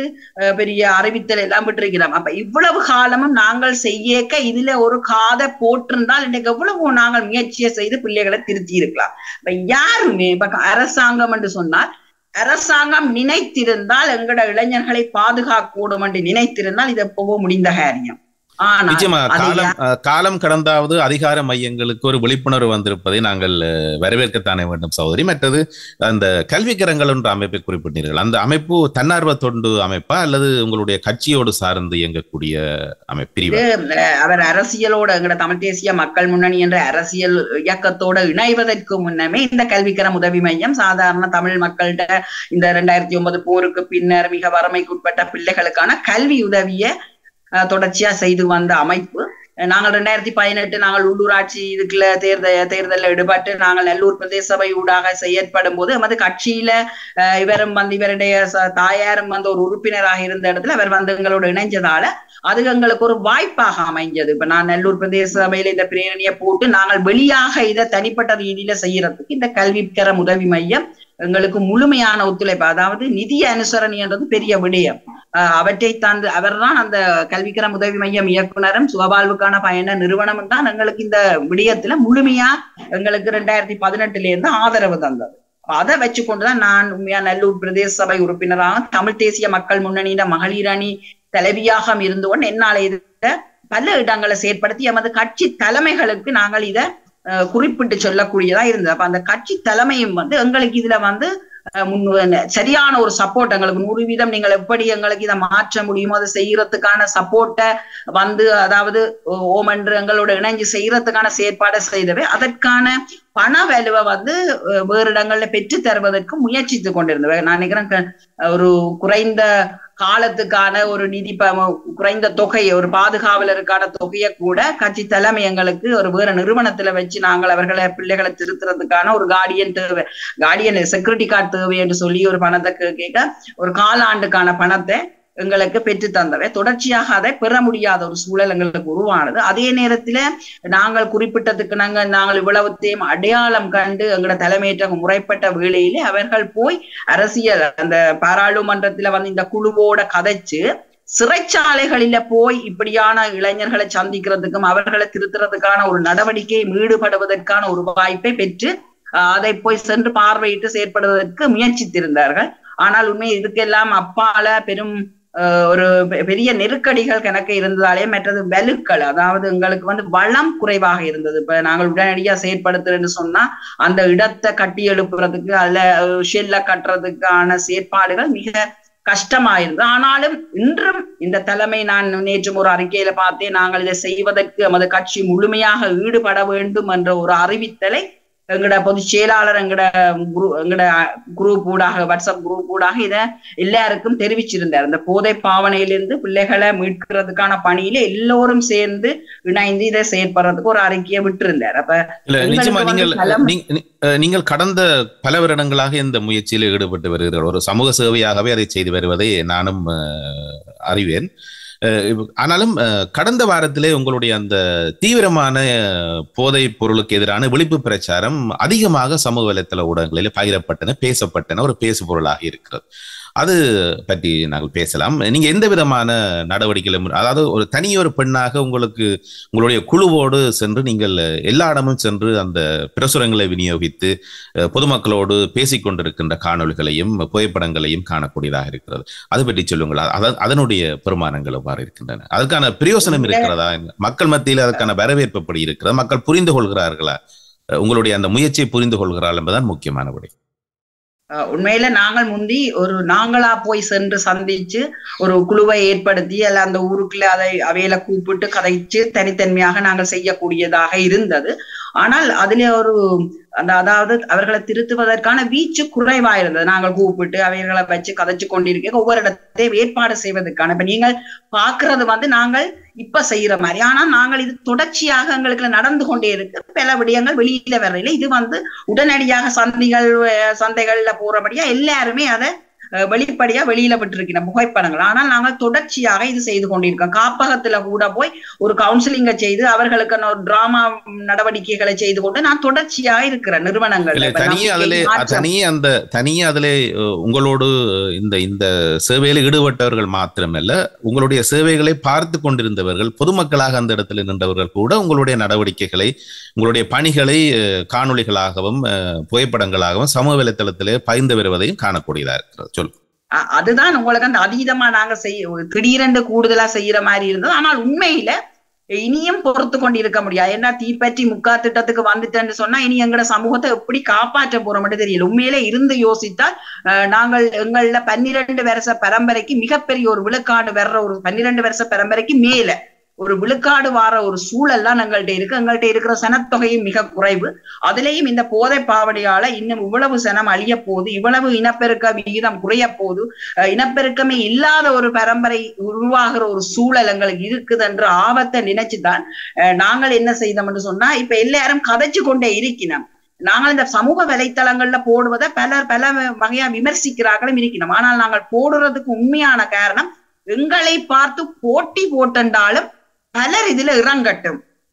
பெரிய அறிவித்தல் எல்லாம் விட்டுருக்கிறோம். அப்ப இவ்வளவு காலமும் நாங்கள் செய்யக்க இதுல ஒரு காதை போட்டிருந்தால் இன்றைக்கு எவ்வளவு நாங்கள் முயற்சியை செய்து பிள்ளைகளை திருத்தி இருக்கலாம். இப்ப யாருமே இப்ப அரசாங்கம் என்று சொன்னால், அரசாங்கம் நினைத்திருந்தால் எங்கட இளைஞர்களை பாதுகாக்கூடும் என்று நினைத்திருந்தால் இது எப்பவோ முடிந்த காரியம். நிச்சயமா காலம் கடந்தாவது அதிகார மையங்களுக்கு ஒரு விழிப்புணர்வு வந்திருப்பதை நாங்கள் வரவேற்கத்தானே வேண்டும் சகோதரி. மற்றது அந்த கல்விக்கரங்கள் என்ற அமைப்பை குறிப்பிட்டீர்கள். அந்த அமைப்பு தன்னார்வ தொண்டு அமைப்பா அல்லது உங்களுடைய கட்சியோடு சார்ந்து இயங்கக்கூடிய அமைப்பு? அவர் அரசியலோட எங்கட தமிழ் தேசிய மக்கள் முன்னணி என்ற அரசியல் இயக்கத்தோட இணைவதற்கு முன்னமே இந்த கல்விக்கரம் உதவி மையம் சாதாரண தமிழ் மக்கள்கிட்ட இந்த 2009 போருக்கு பின்னர் மிக வறுமைக்குட்பட்ட பிள்ளைகளுக்கான கல்வி உதவிய தொடர்ச்சியா செய்து வந்த அமைப்பு. நாங்கள் 2018 நாங்கள் உள்ளூராட்சி இதுக்குள்ள தேர்தலில் ஈடுபட்டு நாங்கள் நெல்லூர் பிரதேச சபை ஊடாக செயற்படும் போது எமது கட்சியில இவரும் இவருடைய தாயாரும் ஒரு உறுப்பினராக இருந்த இடத்துல அவர் எங்களோட இணைஞ்சதால அது எங்களுக்கு ஒரு வாய்ப்பாக அமைஞ்சது. இப்ப நான் நெல்லூர் பிரதேச சபையில இந்த பிரேரணையை போட்டு நாங்கள் வெளியாக இதை தனிப்பட்ட ரீதியில செய்யறதுக்கு இந்த கல்விக்கரம் உதவி மையம் எங்களுக்கு முழுமையான ஒத்துழைப்பு, அதாவது நிதி அனுசரணை என்றது பெரிய விடயம். அவற்றை தந்து அவர்தான் அந்த கல்விக்கரம் உதவி மையம் இயக்குனரும் சுகவாழ்வுக்கான பயண நிறுவனமும் தான் எங்களுக்கு இந்த விடயத்துல முழுமையா எங்களுக்கு 2018 இருந்து ஆதரவு தந்தது. அதை வச்சு கொண்டுதான் நான் உண்மையா நல்லூர் பிரதேச சபை உறுப்பினராக தமிழ் தேசிய மக்கள் முன்னணியிட மகளிர் அணி தலைவியாக இருந்து கொண்டு என்னால் இதை பல இடங்களை செயற்படுத்தி எமது கட்சி தலைமைகளுக்கு நாங்கள் இதை குறிப்பிட்டு சொல்லக்கூடியதா இருந்தது. அப்ப அந்த கட்சி தலைமையும் எங்களுக்கு இதுல சரியான ஒரு சப்போர்ட், எங்களுக்கு 100% நீங்கள் எப்படி எங்களுக்கு இதை மாற்ற முடியுமோ அதை செய்யறதுக்கான சப்போர்ட்டை அதாவது ஓமென்று எங்களோட இணைஞ்சு செய்யறதுக்கான செயற்பாடை செய்தவை, அதற்கான பண வேலுவை வேறு இடங்கள்ல பெற்று தருவதற்கு முயற்சித்து கொண்டிருந்தவை. நான் நினைக்கிறேன் ஒரு குறைந்த காலத்துக்கான ஒரு நிதி குறைந்த தொகை, ஒரு பாதுகாவலருக்கான தொகையை கூட கட்சி தலைமை எங்களுக்கு ஒரு வேற நிறுவனத்துல வச்சு நாங்கள் அவர்களை பிள்ளைகளை திருத்துறதுக்கான ஒரு கார்டியன் செக்யூரிட்டி கார்டு தேவை என்று சொல்லி ஒரு பணத்தை கேட்க ஒரு காலாண்டுக்கான பணத்தை எங்களுக்கு பெற்று தந்தவை. தொடர்ச்சியாக அதை பெற முடியாத ஒரு சூழல் எங்களுக்கு உருவானது. அதே நேரத்துல நாங்கள் குறிப்பிட்டதுக்கு நாங்கள் இவ்வளவுத்தையும் அடையாளம் கண்டு எங்களோட தலைமையேற்ற முறைப்பட்ட வேளையிலே அவர்கள் போய் அரசியல் அந்த பாராளுமன்றத்துல இந்த குழுவோட கதைச்சு சிறைச்சாலைகளில போய் இப்படியான இளைஞர்களை சந்திக்கிறதுக்கும் அவர்களை திருத்துறதுக்கான ஒரு நடவடிக்கையை ஈடுபடுவதற்கான ஒரு வாய்ப்பை பெற்று அதை போய் சென்று பார்வையிட்டு செயற்படுவதற்கு முயற்சித்திருந்தார்கள். ஆனால் உண்மை இதுக்கெல்லாம் அப்பால பெரும் ஒரு பெரிய நெருக்கடிகள் கணக்கு இருந்ததாலே மற்றது வலுக்கள், அதாவது எங்களுக்கு வளம் குறைவாக இருந்தது. இப்ப நாங்கள் உடனடியா செயற்படுத்துறேன்னு சொன்னா அந்த இடத்தை கட்டி எழுப்புறதுக்கு அல்ல ஷெல்ல கட்டுறதுக்கான செயற்பாடுகள் மிக கஷ்டமாயிருந்தது. ஆனாலும் இன்றும் இந்த தலைமை, நான் நேற்றும் ஒரு அறிக்கையில பார்த்தேன், நாங்கள் இதை செய்வதற்கு நமது கட்சி முழுமையாக ஈடுபட வேண்டும் என்ற ஒரு அறிவித்தலை எங்கட பொதுச் செயலாளர் எங்கட குரூப் ஊடாக, வாட்ஸ்அப் குரூப் ஊடாக இதை எல்லாருக்கும் தெரிவிச்சிருந்தார். இந்த போதை பாவனையிலிருந்து பிள்ளைகளை மீட்கிறதுக்கான பணியில எல்லோரும் சேர்ந்து இணைந்து இதை செயற்படுறதுக்கு ஒரு அறிக்கையை விட்டிருந்தார். அப்ப நீங்கள் கடந்த பல வருடங்களாக இந்த முயற்சியில் ஈடுபட்டு வருகிறீர்கள். ஒரு சமூக சேவையாகவே அதை செய்து வருவதை நானும் அறிவேன். ஆனாலும் கடந்த வாரத்திலே உங்களுடைய அந்த தீவிரமான போதைப் பொருளுக்கு எதிரான விழிப்பு பிரச்சாரம் அதிகமாக சமூக வலைத்தள ஊடகங்களில் பகிரப்பட்டன, பேசப்பட்டன, ஒரு பேசு பொருளாக இருக்கிறது. அது பற்றி நாங்கள் பேசலாம். நீங்க எந்த விதமான நடவடிக்கைகளும், அதாவது ஒரு தனியொரு பெண்ணாக உங்களுடைய குழுவோடு சென்று நீங்கள் எல்லா இடமும் சென்று அந்த பிரசுரங்களை விநியோகித்து பொதுமக்களோடு பேசிக்கொண்டிருக்கின்ற காணொலிகளையும் புகைப்படங்களையும் காணக்கூடியதாக இருக்கிறது. அது பற்றி சொல்லுங்கள். அதனுடைய பெருமானங்கள் எவ்வாறு இருக்கின்றன? அதற்கான பிரயோசனம் இருக்கிறதா? மக்கள் மத்தியில் அதற்கான வரவேற்பு எப்படி இருக்கிறது? மக்கள் புரிந்து கொள்கிறார்களா? உங்களுடைய அந்த முயற்சியை புரிந்து கொள்கிறார்கள் என்பதுதான் முக்கியமான விடை. உண்மையில நாங்கள் முந்தி ஒரு நாங்களா போய் சென்று சந்திச்சு ஒரு குழுவை ஏற்படுத்தி அல்ல அந்த ஊருக்குள்ள அவையில கூப்பிட்டு கதைச்சு தனித்தன்மையாக நாங்கள் செய்யக்கூடியதாக இருந்தது. ஆனால் அதுல ஒரு அதாவது அவர்களை திருத்துவதற்கான வீச்சு குறைவா இருந்தது. நாங்கள் கூப்பிட்டு அவைகளை வச்சு கதைச்சு கொண்டிருக்க ஒவ்வொரு இடத்தையும் ஏற்பாடு செய்வதற்கான இப்ப நீங்கள் பாக்குறது நாங்கள் இப்ப செய்யற மாதிரி. ஆனா நாங்கள் இது தொடர்ச்சியாக எங்களுக்கு நடந்து கொண்டே இருக்கு. பல விடயங்கள் வெளியில வர்றதில்லை. இது உடனடியாக சந்தைகள்ல போறபடியா எல்லாருமே அதை வெளிப்படையா வெளியில விட்டுருக்கிற புகைப்படங்கள். ஆனால் நாங்கள் தொடர்ச்சியாக இது செய்து கொண்டிருக்கோம். காப்பகத்துல கூட போய் ஒரு கவுன்சிலிங்கை செய்து அவர்களுக்கான ஒரு டிராமா நடவடிக்கைகளை செய்து கொண்டு நான் தொடர்ச்சியாக இருக்கிற நிறுவனங்கள் தனியே அதிலே உங்களோடு இந்த சேவையில ஈடுபட்டவர்கள் மாத்திரமல்ல, உங்களுடைய சேவைகளை பார்த்து கொண்டிருந்தவர்கள், பொதுமக்களாக அந்த இடத்துல நின்றவர்கள் கூட உங்களுடைய நடவடிக்கைகளை, உங்களுடைய பணிகளை காணொலிகளாகவும் புகைப்படங்களாகவும் சமூக வலைத்தளத்திலே பகிர்ந்து வருவதையும் காணக்கூடியதா இருக்கிறது. அதுதான் உங்களுக்கு அந்த அதீதமா நாங்க திடீரென்று கூடுதலா செய்யற மாதிரி இருந்தது. ஆனால் உண்மையில இனியும் பொறுத்து கொண்டு இருக்க முடியாது. ஏன்னா தீப்பற்றி முக்கா திட்டத்துக்கு வந்துட்டேன்னு சொன்னா இனி எங்கட சமூகத்தை எப்படி காப்பாற்ற போறோம்னு தெரியல. உண்மையில இருந்து யோசித்தால் நாங்கள் எங்கள 12 வருஷ பரம்பரைக்கு மிகப்பெரிய ஒரு விழுக்காடு வர்ற ஒரு 12 வருஷ பரம்பரைக்கு மேல ஒரு விழுக்காடு வார ஒரு சூழல்லாம் எங்கள்கிட்ட இருக்கு. எங்கள்கிட்ட இருக்கிற சனத்தொகையும் மிக குறைவு. அதுலேயும் இந்த போதை பாவனையால இன்னும் இவ்வளவு சனம் அழிய போகுது, இவ்வளவு இனப்பெருக்க விகிதம் குறைய போகுது, இனப்பெருக்கமே இல்லாத ஒரு பரம்பரை உருவாகிற ஒரு சூழல் எங்களுக்கு இருக்குது என்ற ஆபத்தை நினைச்சுதான் நாங்கள் என்ன செய்தோம்னு சொன்னா இப்ப எல்லாரும் கதைச்சு கொண்டே இருக்கிறோம். நாங்கள் இந்த சமூக வலைத்தளங்கள்ல போடுவதை பல வகையா விமர்சிக்கிறார்களும் இருக்கிறோம். ஆனால் நாங்கள் போடுறதுக்கு உண்மையான காரணம் எங்களை பார்த்து போட்டி போட்டென்றாலும் பலர் இதுல இறங்கட்டும்,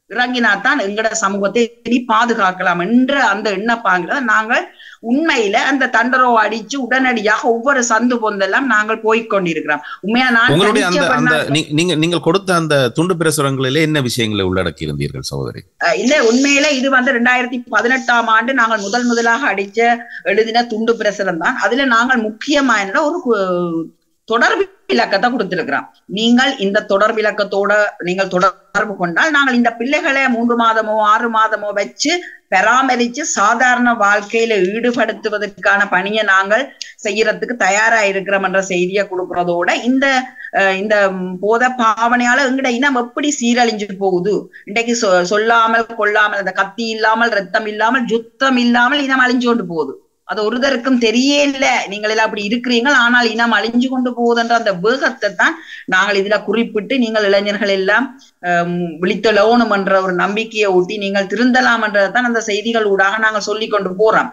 இறங்கினாத்தான் எங்கட சமூகத்தை பாதுகாக்கலாம் என்ற அந்த எண்ணப்பாங்கில நாங்கள் உண்மையில அந்த தண்டரோ அடிச்சு உடனடியாக ஒவ்வொரு சந்து பொந்தெல்லாம் நாங்கள் போய்கொண்டிருக்கிறோம். உண்மையா நீங்கள் கொடுத்த அந்த துண்டு பிரசுரங்களிலே என்ன விஷயங்களை உள்ளடக்கி இருந்தீர்கள் சகோதரி? இல்ல, உண்மையில இது 2018ஆம் ஆண்டு நாங்கள் முதலாக எழுதின துண்டு பிரசுரம் தான். அதுல நாங்கள் முக்கியமான ஒரு தொடர்பு விளக்கத்தை கொடுத்திருக்கிறோம். நீங்கள் இந்த தொடர்பு விளக்கத்தோட நீங்கள் தொடர்பு கொண்டால் நாங்கள் இந்த பிள்ளைகளை 3 மாதமோ 6 மாதமோ வச்சு பராமரிச்சு சாதாரண வாழ்க்கையில ஈடுபடுத்துவதற்கான பணியை நாங்கள் செய்யறதுக்கு தயாரா இருக்கிறோம் என்ற செய்தியை கொடுக்கறதோட இந்த போத பாவனையால எங்கட இனம் எப்படி சீரழிஞ்சு போகுது, இன்றைக்கு சொல்லாமல் கொள்ளாமல் அந்த கத்தி இல்லாமல் ரத்தம் இல்லாமல் யுத்தம் இல்லாமல் இனம் அழிஞ்சு கொண்டு போகுது. அது ஒருதருக்கும் தெரியல, நீங்கள் எல்லாம் அப்படி இருக்கிறீங்க, ஆனால் இனம் அழிஞ்சு கொண்டு போகுதுன்ற அந்த வேகத்தை தான் நாங்கள் இதுல குறிப்பிட்டு நீங்கள் இளைஞர்கள் எல்லாம் விழித்தெழணும் என்ற ஒரு நம்பிக்கையை ஊட்டி நீங்கள் திருந்தலாம் என்றதான் அந்த செய்திகள் ஊடாக நாங்கள் சொல்லி கொண்டு போறோம்.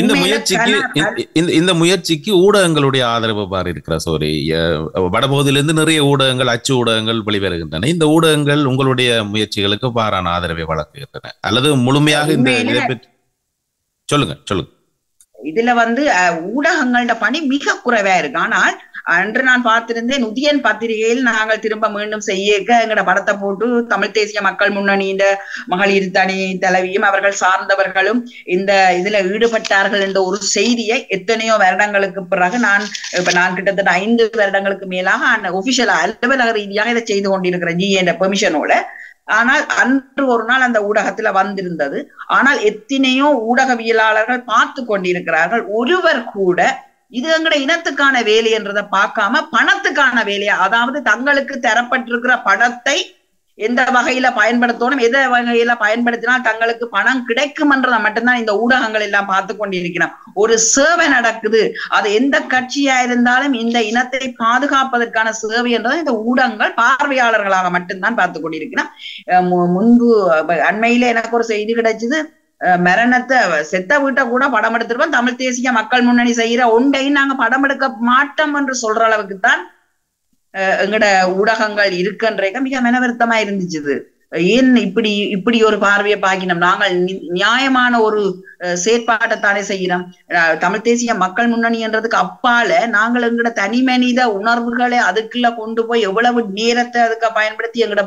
இந்த முயற்சிக்கு ஊடகங்களுடைய ஆதரவு பாரு இருக்கிற சோரி. வடபகுதியிலிருந்து நிறைய ஊடகங்கள், அச்சு ஊடகங்கள் வெளிவருகின்றன. இந்த ஊடகங்கள் உங்களுடைய முயற்சிகளுக்கு பாரான ஆதரவை வழங்குகின்றன அல்லது முழுமையாக இந்த சொல்லுங்க. இதுல ஊடகங்களோட பணி மிக குறைவா இருக்கு. ஆனால் அன்று நான் பார்த்திருந்தேன், உதயன் பத்திரிகையில் நாங்கள் திரும்ப மீண்டும் செய்ய எங்கட படத்தை போட்டு தமிழ் தேசிய மக்கள் முன்னணியின் மகளிர் தனி தலைவியும் அவர்கள் சார்ந்தவர்களும் இதுல ஈடுபட்டார்கள் என்ற ஒரு செய்தியை எத்தனையோ வருடங்களுக்கு பிறகு நான் கிட்டத்தட்ட 5 வருடங்களுக்கு மேலாக ஒபிஷியல் அலுவலக ரீதியாக இதை செய்து கொண்டிருக்கிறேன் ஜி என்ற பெர்மிஷனோட. ஆனால் அன்று ஒரு நாள் அந்த ஊடகத்துல வந்திருந்தது. ஆனால் எத்தனையோ ஊடகவியலாளர்கள் பார்த்து கொண்டிருக்கிறார்கள். ஒருவர் கூட இது எங்கட இனத்துக்கான வேலை என்றதை பார்க்காம பணத்துக்கான வேலையா, அதாவது தங்களுக்கு தரப்பட்டிருக்கிற படத்தை எந்த வகையில பயன்படுத்தணும், எந்த வகையில பயன்படுத்தினால் தங்களுக்கு பணம் கிடைக்கும் என்றதை மட்டும்தான் இந்த ஊடகங்கள் எல்லாம் பார்த்து கொண்டிருக்கிறோம். ஒரு சேவை நடக்குது, அது எந்த கட்சியா இருந்தாலும் இந்த இனத்தை பாதுகாப்பதற்கான சேவை என்றதை இந்த ஊடகங்கள் பார்வையாளர்களாக மட்டும்தான் பார்த்து கொண்டிருக்கிறோம். முன்பு அண்மையில எனக்கு ஒரு செய்தி கிடைச்சது, மரணத்தை செத்த வீட்டை கூட படம் எடுத்திருப்போம், தமிழ் தேசிய மக்கள் முன்னணி செய்யற ஒன்றையும் நாங்க படம் எடுக்க மாட்டோம் என்று சொல்ற அளவுக்கு தான் எங்கட ஊடகங்கள் இருக்குன்றக்க மிக மனவருத்தமா இருந்துச்சு. ஏன் இப்படி ஒரு பார்வையை பாக்கினோம்? நாங்கள் நியாயமான ஒரு செயற்பாட்டைத்தானே செய்யறோம். தமிழ் தேசிய மக்கள் முன்னணி என்றதுக்கு அப்பால நாங்கள் எங்கட தனி மனித உணர்வுகளை அதுக்குள்ள கொண்டு போய் எவ்வளவு நேரத்தை அதுக்கு பயன்படுத்தி எங்கட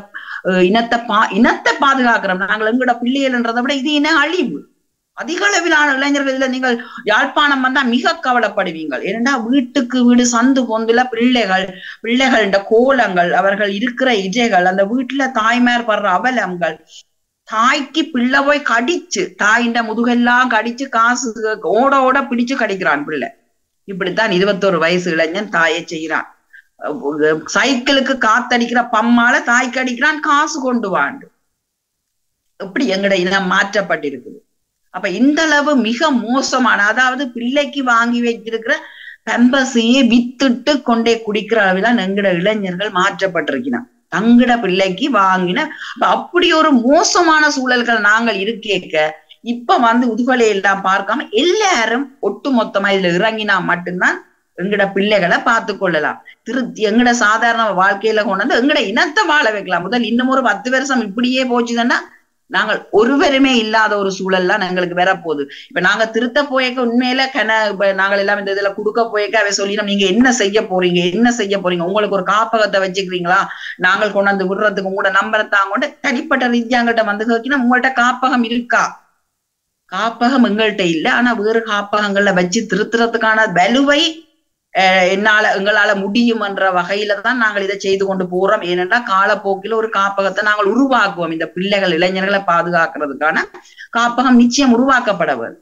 இனத்தை பாதுகாக்கிறோம். நாங்கள் எங்கட பிள்ளைகள் என்றதை விட இது இன அழிவு. அதிக அளவிலான இளைஞர்கள் இதுல நீங்கள் யாழ்ப்பாணம் வந்தா மிக கவலைப்படுவீங்க. ஏனென்றா வீட்டுக்கு வீடு சந்து பொந்துல பிள்ளைகள் கோலங்கள், அவர்கள் இருக்கிற இஜைகள், அந்த வீட்டுல தாய்மார் படுற அவலங்கள், தாய்க்கு பிள்ளை போய் கடிச்சு தாயின்ற முதுகெல்லாம் கடிச்சு காசு ஓட பிடிச்சு கடிக்கிறான் பிள்ளை. இப்படித்தான் 21 வயசு இளைஞன் தாயை செய்யறான். சைக்கிளுக்கு காத்தடிக்கிற பம்மால தாய்க்கு அடிக்கிறான், காசு கொண்டு வாண்டு. எப்படி எங்கட இனம் மாற்றப்பட்டிருக்குது. அப்ப இந்த அளவு மிக மோசமான, அதாவது பிள்ளைக்கு வாங்கி வைத்திருக்கிற பெம்பஸையே வித்துட்டு கொண்டே குடிக்கிற அளவுதான் எங்கட இளைஞர்கள் மாற்றப்பட்டிருக்கிறான். தங்கட பிள்ளைக்கு வாங்கின அப்படி ஒரு மோசமான சூழல்கள் நாங்கள் இருக்கேக்க இப்ப உதுகலை எல்லாம் பார்க்காம எல்லாரும் ஒட்டு மொத்தமா இதுல இறங்கினா மட்டும்தான் எங்கட பிள்ளைகளை பார்த்து கொள்ளலாம். எங்கட சாதாரண வாழ்க்கையில கொண்டு எங்கட இனத்தை வாழ வைக்கலாம். முதல் இன்னும் ஒரு 10 வருஷம் இப்படியே போச்சுதுன்னா நாங்கள் ஒருவருமே இல்லாத ஒரு சூழல்லாம் எங்களுக்கு வரப்போகுது. இப்ப நாங்க திருத்த போயக்க உண்மையில நாங்கள் எல்லாம் இந்த இதுல கொடுக்க போயக்க அவை சொல்லிடும், நீங்க என்ன செய்ய போறீங்க, உங்களுக்கு ஒரு காப்பகத்தை வச்சுக்கிறீங்களா, நாங்கள் கொண்டாந்து விடுறதுக்கு உங்களோட நம்பரை தாங்கொண்டு தனிப்பட்ட ரீதியாங்கிட்ட கேட்கணும், உங்கள்கிட்ட காப்பகம் இருக்கா? காப்பகம் எங்கள்கிட்ட இல்லை. ஆனா வேறு காப்பகங்கள்ல வச்சு திருத்துறதுக்கான வலுவை எங்களால முடியும் என்ற வகையில தான் நாங்கள் இதை செய்து கொண்டு போறோம். ஏனென்றால் காலப்போக்கில ஒரு காப்பகத்தை நாங்கள் உருவாக்குவோம். இந்த பிள்ளைகள் இளைஞர்களை பாதுகாக்கிறதுக்கான காப்பகம் நிச்சயம் உருவாக்கப்பட வேண்டும்.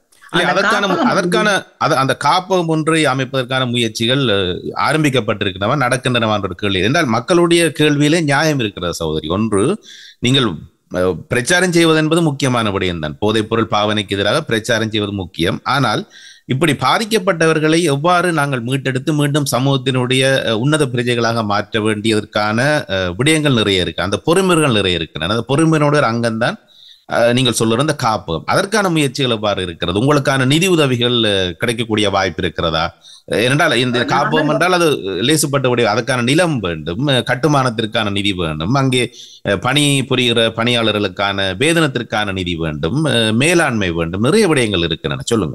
அந்த காப்பகம் ஒன்றை அமைப்பதற்கான முயற்சிகள் ஆரம்பிக்கப்பட்டிருக்கிறவா, நடக்கின்றன என்ற கேள்வி என்றால் மக்களுடைய கேள்வியிலே நியாயம் இருக்கிற சகோதரி. ஒன்று, நீங்கள் பிரச்சாரம் செய்வது என்பது முக்கியமான விடயம் தான். போதைப் பொருள் பாவனைக்கு எதிராக பிரச்சாரம் செய்வது முக்கியம். ஆனால் இப்படி பாதிக்கப்பட்டவர்களை எவ்வாறு நாங்கள் மீட்டெடுத்து மீண்டும் சமூகத்தினுடைய உன்னத பிரஜைகளாக மாற்ற வேண்டியதற்கான விடயங்கள் நிறைய இருக்கு. அந்த பொறுமைகள் நிறைய இருக்கின்றன. அந்த பொறுமையினோட ஒரு அங்கம்தான் நீங்கள் சொல்லுற இந்த காப்பகம், அதற்கான முயற்சிகள் எவ்வாறு இருக்கிறது? உங்களுக்கான நிதி உதவிகள் கிடைக்கக்கூடிய வாய்ப்பு இருக்கிறதா? ஏனென்றால் இந்த காப்பகம் என்றால் அது லேசுப்பட்ட அதுக்கான நிலம் வேண்டும், கட்டுமானத்திற்கான நிதி வேண்டும், அங்கே பணி புரிகிற பணியாளர்களுக்கான வேதனத்திற்கான நிதி வேண்டும், மேலாண்மை வேண்டும், நிறைய விடயங்கள் இருக்கின்றன. சொல்லுங்க.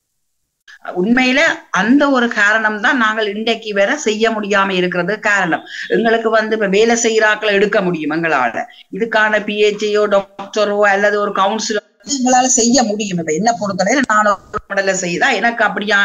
உண்மையில அந்த ஒரு காரணம் தான் நாங்கள் இன்றைக்கு வேற செய்ய முடியாம இருக்கிறது காரணம். எங்களுக்கு இப்ப வேலை செய்யறாக்களை எடுக்க முடியும் எங்களால. இதுக்கான பிஹெச்ஓ டாக்டரோ அல்லது ஒரு கவுன்சிலோ எங்களால செய்ய முடியும். இப்ப என்ன பொறுத்தவரை நான் ஒரு மாடல செய்தா எனக்கு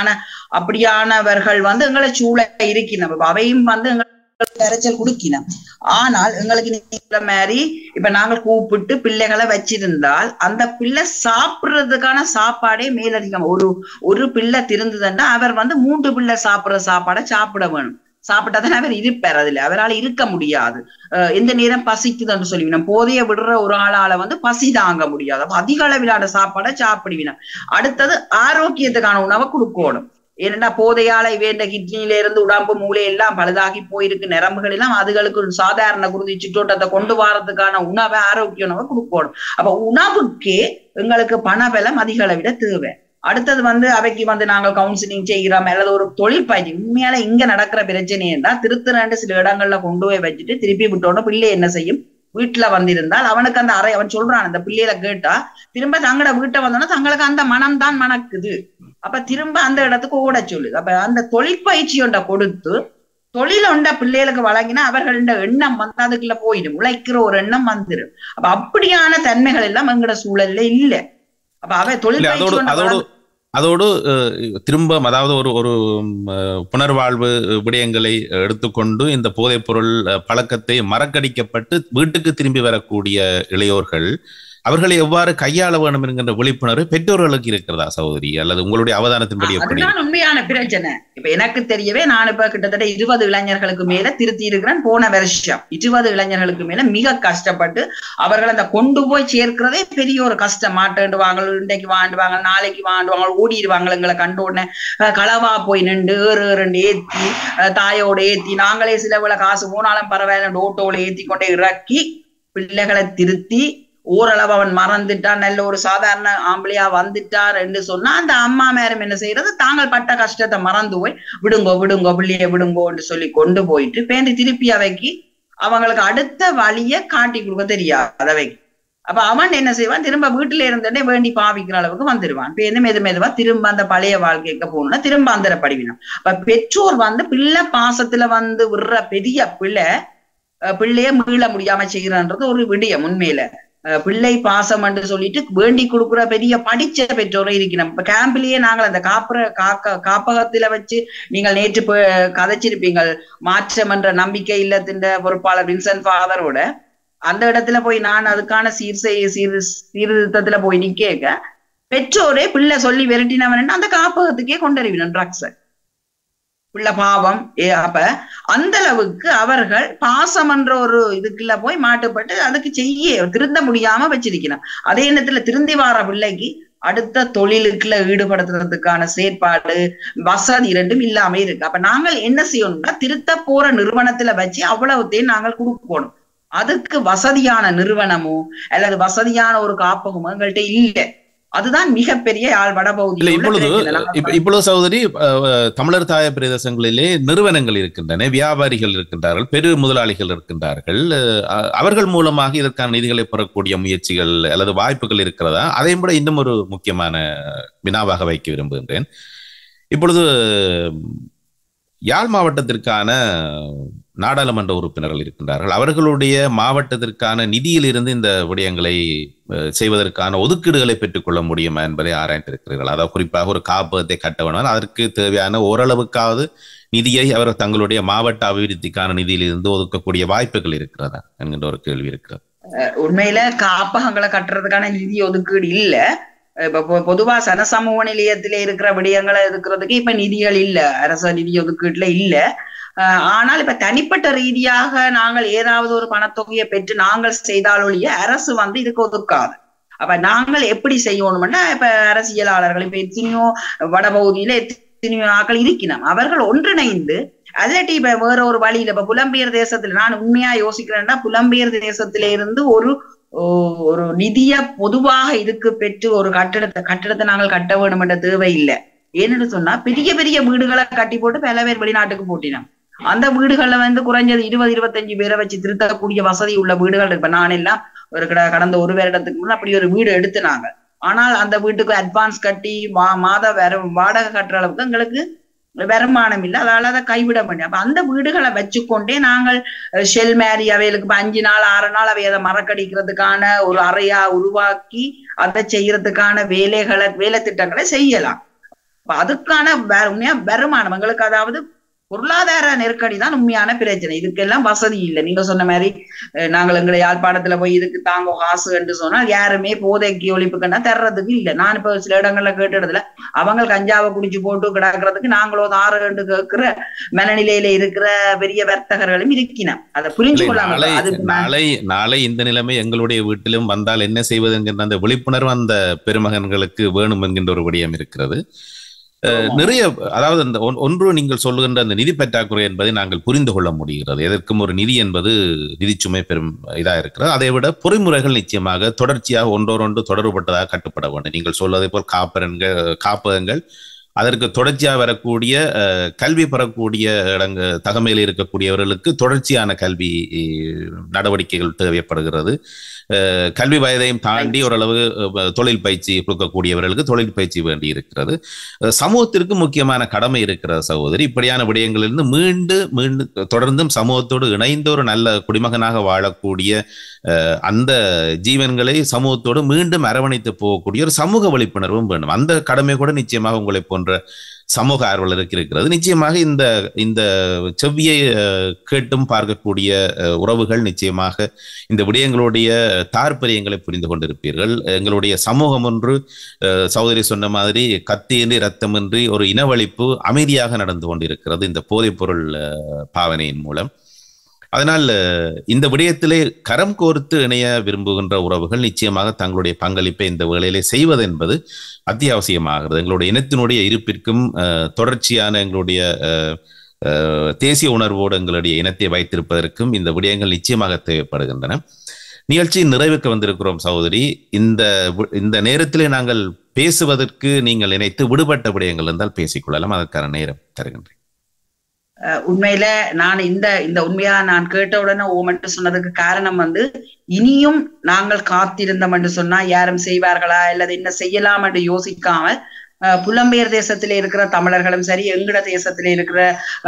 அப்படியானவர்கள் எங்களை சூழ இருக்கணும். அவையும் கரைச்சல் குடுக்கினோம். ஆனால் எங்களுக்கு நீங்க மாதிரி இப்ப நாங்கள் கூப்பிட்டு பிள்ளைகளை வச்சிருந்தால் அந்த பிள்ளை சாப்பிடுறதுக்கான சாப்பாடே மேலதிகம். ஒரு பிள்ளை திருந்ததுன்னா அவர் 3 பிள்ளை சாப்பிடுற சாப்பாடை சாப்பிட வேணும். சாப்பிட்டாதான் அவர் இருப்பார். அதுல அவரால் இருக்க முடியாது. எந்த நேரம் பசிக்குதுன்னு சொல்லிவினோம். போதைய விடுற ஒரு ஆளால பசி தாங்க முடியாது. அப்ப அதிக அளவிலான சாப்பாடை சாப்பிடுவினோம். அடுத்தது ஆரோக்கியத்துக்கான உணவை கொடுக்கணும். ஏன்னா போதையால வேண்ட கிட்னியில இருந்து உடம்பு மூளை எல்லாம் பழுதாகி போயிருக்கு, நரம்புகள் எல்லாம் அதுகளுக்கு ஒரு சாதாரண குருதி சிற்றோட்டத்தை கொண்டு வரதுக்கான உணவை, ஆரோக்கிய உணவை கொடுக்கணும். அப்ப உணவுக்கே எங்களுக்கு பணபலம் அதிக அளவிட தேவை. அடுத்தது அவைக்கு நாங்கள் கவுன்சிலிங் செய்கிறோம் அல்லது ஒரு தொழில் பயிற்சி. உண்மையால இங்க நடக்கிற பிரச்சனை என்றால் திருத்தரண்டு சில இடங்கள்ல கொண்டு போய் வச்சுட்டு திருப்பி விட்டோட பிள்ளை என்ன செய்யும், வீட்டுல வந்திருந்தால் அவனுக்கு அந்த அறை அவன் சொல்றான், அந்த பிள்ளையில கேட்டா திரும்ப தங்களோட வீட்டை வந்தோன்னா தங்களுக்கு அந்த மனம் தான் மணக்குது. அப்ப திரும்ப அந்த இடத்துக்கு ஓட சொல்லுது. அப்ப அந்த தொழிற்பயிற்சி ஒன்றை கொடுத்து தொழில் ஒன்றை பிள்ளைகளுக்கு வழங்கினா அவர்களோட எண்ணம் அதுக்குள்ள போயிடும், உழைக்கிற ஒரு எண்ணம் வந்துடும். அப்ப அப்படியான தன்மைகள் எல்லாம் எங்களோட சூழல்ல இல்லை. அப்ப அவை தொழில் அதோடு திரும்ப அதாவது ஒரு புனர்வாழ்வு விடயங்களை எடுத்துக்கொண்டு இந்த போதைப் பொருள் பழக்கத்தை மறக்கடிக்கப்பட்டு வீட்டுக்கு திரும்பி வரக்கூடிய இளையோர்கள் அவர்களை எவ்வாறு கையாள வேண்டும் என்கின்ற விழிப்புணர்வு பெற்றோர்களுக்கு இருக்கிறதா சகோதரி? அல்லது உங்களுடைய அவதானத்தின்படி? அதுதான் உண்மையான பிரச்சனை. இப்ப எனக்கு தெரியவே நான் இப்ப கிட்டத்தட்ட 20 இளைஞர்களுக்கு மேல திருத்தி இருக்கிறேன். போன வருஷம் 20 இளைஞர்களுக்கு மேல மிக கஷ்டப்பட்டு அவர்கள் அந்த கொண்டு போய் சேர்க்கிறதே பெரிய ஒரு கஷ்டம். மாட்டேண்டுவாங்க, இன்றைக்கு வாண்டுவாங்க, நாளைக்கு வாண்டுவாங்க, ஓடிடுவாங்க. எங்களை கண்ட உடனே களவா போய் நின்று ஏத்தி தாயோட ஏத்தி நாங்களே சில வேளை காசு போனாலும் பரவாயில்ல ஓட்டோல ஏத்தி கொண்டே இறக்கி பிள்ளைகளை திருத்தி ஓரளவு அவன் மறந்துட்டான், நல்ல ஒரு சாதாரண ஆம்பளையா வந்துட்டார் என்று சொன்னா அந்த அம்மா மேரம் என்ன செய்யறது, தாங்கள் பட்ட கஷ்டத்தை மறந்து போய் விடுங்கோ பிள்ளைய விடுங்கோன்னு சொல்லி கொண்டு போயிட்டு பேண்டி திருப்பி அவைக்கு அவங்களுக்கு அடுத்த வழிய காட்டி கொடுக்க தெரியாது அவைக்கு. அப்ப அவன் என்ன செய்வான், திரும்ப வீட்டுல இருந்தே வேண்டி பாவிக்கிற அளவுக்கு வந்துடுவான். மெதுவா திரும்ப அந்த பழைய வாழ்க்கைக்கு போகணும்னா திரும்ப அந்த படிவினான். அப்ப பெற்றோர் பிள்ளை பாசத்துல விடுற பெரிய பிள்ளைய மீள முடியாம செய்யறான்றது ஒரு விடயம். உண்மையில பிள்ளை பாசம் என்று சொல்லிட்டு வேண்டி கொடுக்குற பெரிய படிச்ச பெற்றோரை இருக்கணும். இப்ப கேம்பிலேயே நாங்கள் அந்த காப்பகத்துல வச்சு நீங்கள் நேற்று கதைச்சிருப்பீங்கள் மாற்றம் என்ற நம்பிக்கை இல்லத்தின் பொறுப்பாளர் வின்சென்ட் ஃபாதரோட அந்த இடத்துல போய் நான் அதுக்கான சீர்திருத்தத்துல போய் நிக்க பெற்றோரே பிள்ளை சொல்லி விரட்டினவன் அந்த காப்பகத்துக்கே கொண்டறிவினன் ட்ரக்ஸ. பிள்ளை பாவம். அப்ப அந்த அளவுக்கு அவர்கள் பாசம் என்ற ஒரு இதுக்குள்ள போய் மாட்டுப்பட்டு அதுக்கு திருந்த முடியாம வச்சிருக்கணும். அதே நேரத்துல திருந்தி வார பிள்ளைக்கு அடுத்த தொழிலுக்குள்ள ஈடுபடுத்துறதுக்கான செயற்பாடு வசதி இரண்டும் இல்லாம இருக்கு. அப்ப நாங்கள் என்ன செய்யணும்னா திருத்த போற நிறுவனத்துல வச்சு அவ்வளவுத்தையும் நாங்கள் கொடுக்கணும். அதுக்கு வசதியான நிறுவனமோ அல்லது வசதியான ஒரு காப்பகமோ எங்கள்கிட்ட இல்லை. அதுதான் மிகப்பெரிய வடபகுதி. இப்பொழுது சகோதரி, தமிழர் தாய பிரதேசங்களிலே நிறுவனங்கள் இருக்கின்றன, வியாபாரிகள் இருக்கின்றார்கள், பெரு முதலாளிகள் இருக்கின்றார்கள். அவர்கள் மூலமாக இதற்கான நிதிகளை பெறக்கூடிய முயற்சிகள் அல்லது வாய்ப்புகள் இருக்கிறதா? அதையும் கூட இன்னும் ஒரு முக்கியமான வினாவாக வைக்க விரும்புகின்றேன். இப்பொழுது யாழ் மாவட்டத்திற்கான நாடாளுமன்ற உறுப்பினர்கள் இருக்கின்றார்கள். அவர்களுடைய மாவட்டத்திற்கான நிதியிலிருந்து இந்த விடயங்களை செய்வதற்கான ஒதுக்கீடுகளை பெற்றுக்கொள்ள முடியுமா என்பதை ஆராய்ந்திருக்கிறீர்கள். அதாவது குறிப்பாக ஒரு காப்பகத்தை கட்ட வேணும், அதற்கு தேவையான ஓரளவுக்காவது நிதியை அவர் தங்களுடைய மாவட்ட அபிவிருத்திக்கான நிதியிலிருந்து ஒதுக்கக்கூடிய வாய்ப்புகள் இருக்கிறதா என்கின்ற ஒரு கேள்வி இருக்கிறது. உண்மையில காப்பகங்களை கட்டுறதுக்கான நிதி ஒதுக்கீடு இல்ல. இப்ப பொதுவா சனசமூக நிலையத்திலே இருக்கிற விடயங்களை இருக்கிறதுக்கு இப்ப நிதிகள் இல்ல, அரச நிதி ஒதுக்கீட்டுல இல்ல. ஆனால் இப்ப தனிப்பட்ட ரீதியாக நாங்கள் ஏதாவது ஒரு பணத்தொகையை பெற்று நாங்கள் செய்தாலொழிய அரசு இதுக்கு ஒதுக்காது. அப்ப நாங்கள் எப்படி செய்யணும்னா இப்ப அரசியலாளர்கள் இப்ப எத்தனையோ வடபகுதியில எத்தனையோ ஆக்கள் இருக்கணும், அவர்கள் ஒன்றிணைந்து அல்லாட்டி இப்ப வேற ஒரு வழியில இப்ப புலம்பெயர் தேசத்துல நான் உண்மையா யோசிக்கிறேன்னா புலம்பெயர் தேசத்தில இருந்து ஒரு நிதிய பொதுவாக இதுக்கு பெற்று ஒரு கட்டிடத்தை நாங்கள் கட்ட வேண்டும் என்ற தேவை இல்லை. ஏன்னு சொன்னா பெரிய பெரிய வீடுகளை கட்டி போட்டு பல பேர் வெளிநாட்டுக்கு போட்டினோம். அந்த வீடுகள்ல குறைஞ்சது 20-25 பேரை வச்சு திருத்தக்கூடிய வசதி உள்ள வீடுகள் இப்ப நான் எல்லாம் கடந்த ஒரு வருடத்துக்கு முன்னாடி அப்படி ஒரு வீடு எடுத்துனாங்க. ஆனால் அந்த வீட்டுக்கு அட்வான்ஸ் கட்டி மாத வாடகை கட்டுற அளவுக்கு எங்களுக்கு வருமானம் இல்லை. அதால அதை கைவிட முடியும். அப்ப அந்த வீடுகளை வச்சுக்கொண்டே நாங்கள் ஷெல் மேரி அவைகளுக்கு 5 நாள் 6 நாள் அவை அதை மறக்கடிக்கிறதுக்கான ஒரு அறையா உருவாக்கி அதை செய்யறதுக்கான வேலை திட்டங்களை செய்யலாம். அதுக்கான உண்மையா வருமானம் எங்களுக்கு, அதாவது பொருளாதார நெருக்கடி தான் உண்மையான பிரச்சனை. இதுக்கெல்லாம் வசதி இல்லை. நீங்க சொன்ன மாதிரி நாங்கள் எங்களை யாழ்ப்பாணத்துல போய் இதுக்கு தாங்க காசு என்று சொன்னால் யாருமே போதைக்கு ஒழிப்புக்குன்னா தர்றதுக்கு இல்லை. நான் இப்ப சில இடங்கள்ல கேட்டுறதுல அவங்க கஞ்சாவை குடிச்சு போட்டு கிடக்கிறதுக்கு நாங்களோ 6 கண்டு கேட்கிற மனநிலையில இருக்கிற பெரிய வர்த்தகர்களும் இருக்கினோம். அதை புரிஞ்சு கொள்ளாங்க. நாளை இந்த நிலைமை எங்களுடைய வீட்டிலும் வந்தால் என்ன செய்வது என்கின்ற அந்த விழிப்புணர்வு அந்த பெருமகன்களுக்கு வேணும் என்கின்ற ஒரு விடயம் இருக்கிறது. நிறைய, அதாவது அந்த ஒன்று நீங்கள் சொல்லுகின்ற அந்த நிதி பற்றாக்குறை என்பதை நாங்கள் புரிந்து கொள்ள முடிகிறது. எதற்கும் ஒரு நிதி என்பது நிதிச்சுமை பெரும் இதாக இருக்கிறது. அதை விட பொறிமுறைகள் நிச்சயமாக தொடர்ச்சியாக ஒன்றோடொன்று தொடர்புபட்டதாக கட்டுப்பட வேண்டும். நீங்கள் சொல்வதை போல் காப்பகங்கள், அதற்கு தொடர்ச்சியாக வரக்கூடிய கல்வி பெறக்கூடிய தகமையில் இருக்கக்கூடியவர்களுக்கு தொடர்ச்சியான கல்வி நடவடிக்கைகள் தேவைப்படுகிறது. கல்வி வயதையும் தாண்டி ஓரளவு தொழில் பயிற்சி கொடுக்கக்கூடியவர்களுக்கு தொழில் பயிற்சி வேண்டி இருக்கிறது. சமூகத்திற்கு முக்கியமான கடமை இருக்கிற சகோதரி. இப்படியான விடயங்களிலிருந்து மீண்டும் தொடர்ந்தும் சமூகத்தோடு இணைந்த ஒரு நல்ல குடிமகனாக வாழக்கூடிய அந்த ஜீவன்களை சமூகத்தோடு மீண்டும் அரவணைத்து போகக்கூடிய ஒரு சமூக விழிப்புணர்வும் வேண்டும். அந்த கடமை கூட நிச்சயமாக உங்களை போன்ற சமூக ஆர்வலருக்கு இருக்கிறது. நிச்சயமாக இந்த செவ்வியை கேட்டும் பார்க்கக்கூடிய உறவுகள் நிச்சயமாக இந்த விடயங்களுடைய தாற்பயங்களை புரிந்து கொண்டிருப்பீர்கள். எங்களுடைய சமூகம் ஒன்று சகோதரி சொன்ன மாதிரி கத்தியின்றி ரத்தமின்றி ஒரு இனவழிப்பு அமைதியாக நடந்து கொண்டிருக்கிறது இந்த போதைப் பொருள் பாவனையின் மூலம். அதனால் இந்த விடயத்திலே கரம் கோர்த்து இணைய விரும்புகின்ற உறவுகள் நிச்சயமாக தங்களுடைய பங்களிப்பை இந்த வேளையிலே செய்வது என்பது அத்தியாவசியமாகிறது. எங்களுடைய இனத்தினுடைய இருப்பிற்கும் தொடர்ச்சியான எங்களுடைய தேசிய உணர்வோடு எங்களுடைய இனத்தை வைத்திருப்பதற்கும் இந்த விடயங்கள் நிச்சயமாக தேவைப்படுகின்றன. நிகழ்ச்சியின் நிறைவுக்கு வந்திருக்கிறோம் சகோதரி. இந்த நேரத்திலே நாங்கள் பேசுவதற்கு நீங்கள் நினைத்து விடுபட்ட விடயங்கள் இருந்தால் பேசிக்கொள்ளலாம். அதற்கான நேரம் தருகின்றேன். உண்மையில நான் இந்த உண்மையா நான் கேட்ட உடனே ஓமட்டு சொன்னதுக்கு காரணம் இனியும் நாங்கள் காத்திருந்தோம் என்று சொன்னா யாரும் செய்வார்களா அல்லது என்ன செய்யலாம் என்று யோசிக்காமல் புலம்பெயர் தேசத்திலே இருக்கிற தமிழர்களும் சரி, எங்கட தேசத்திலே இருக்கிற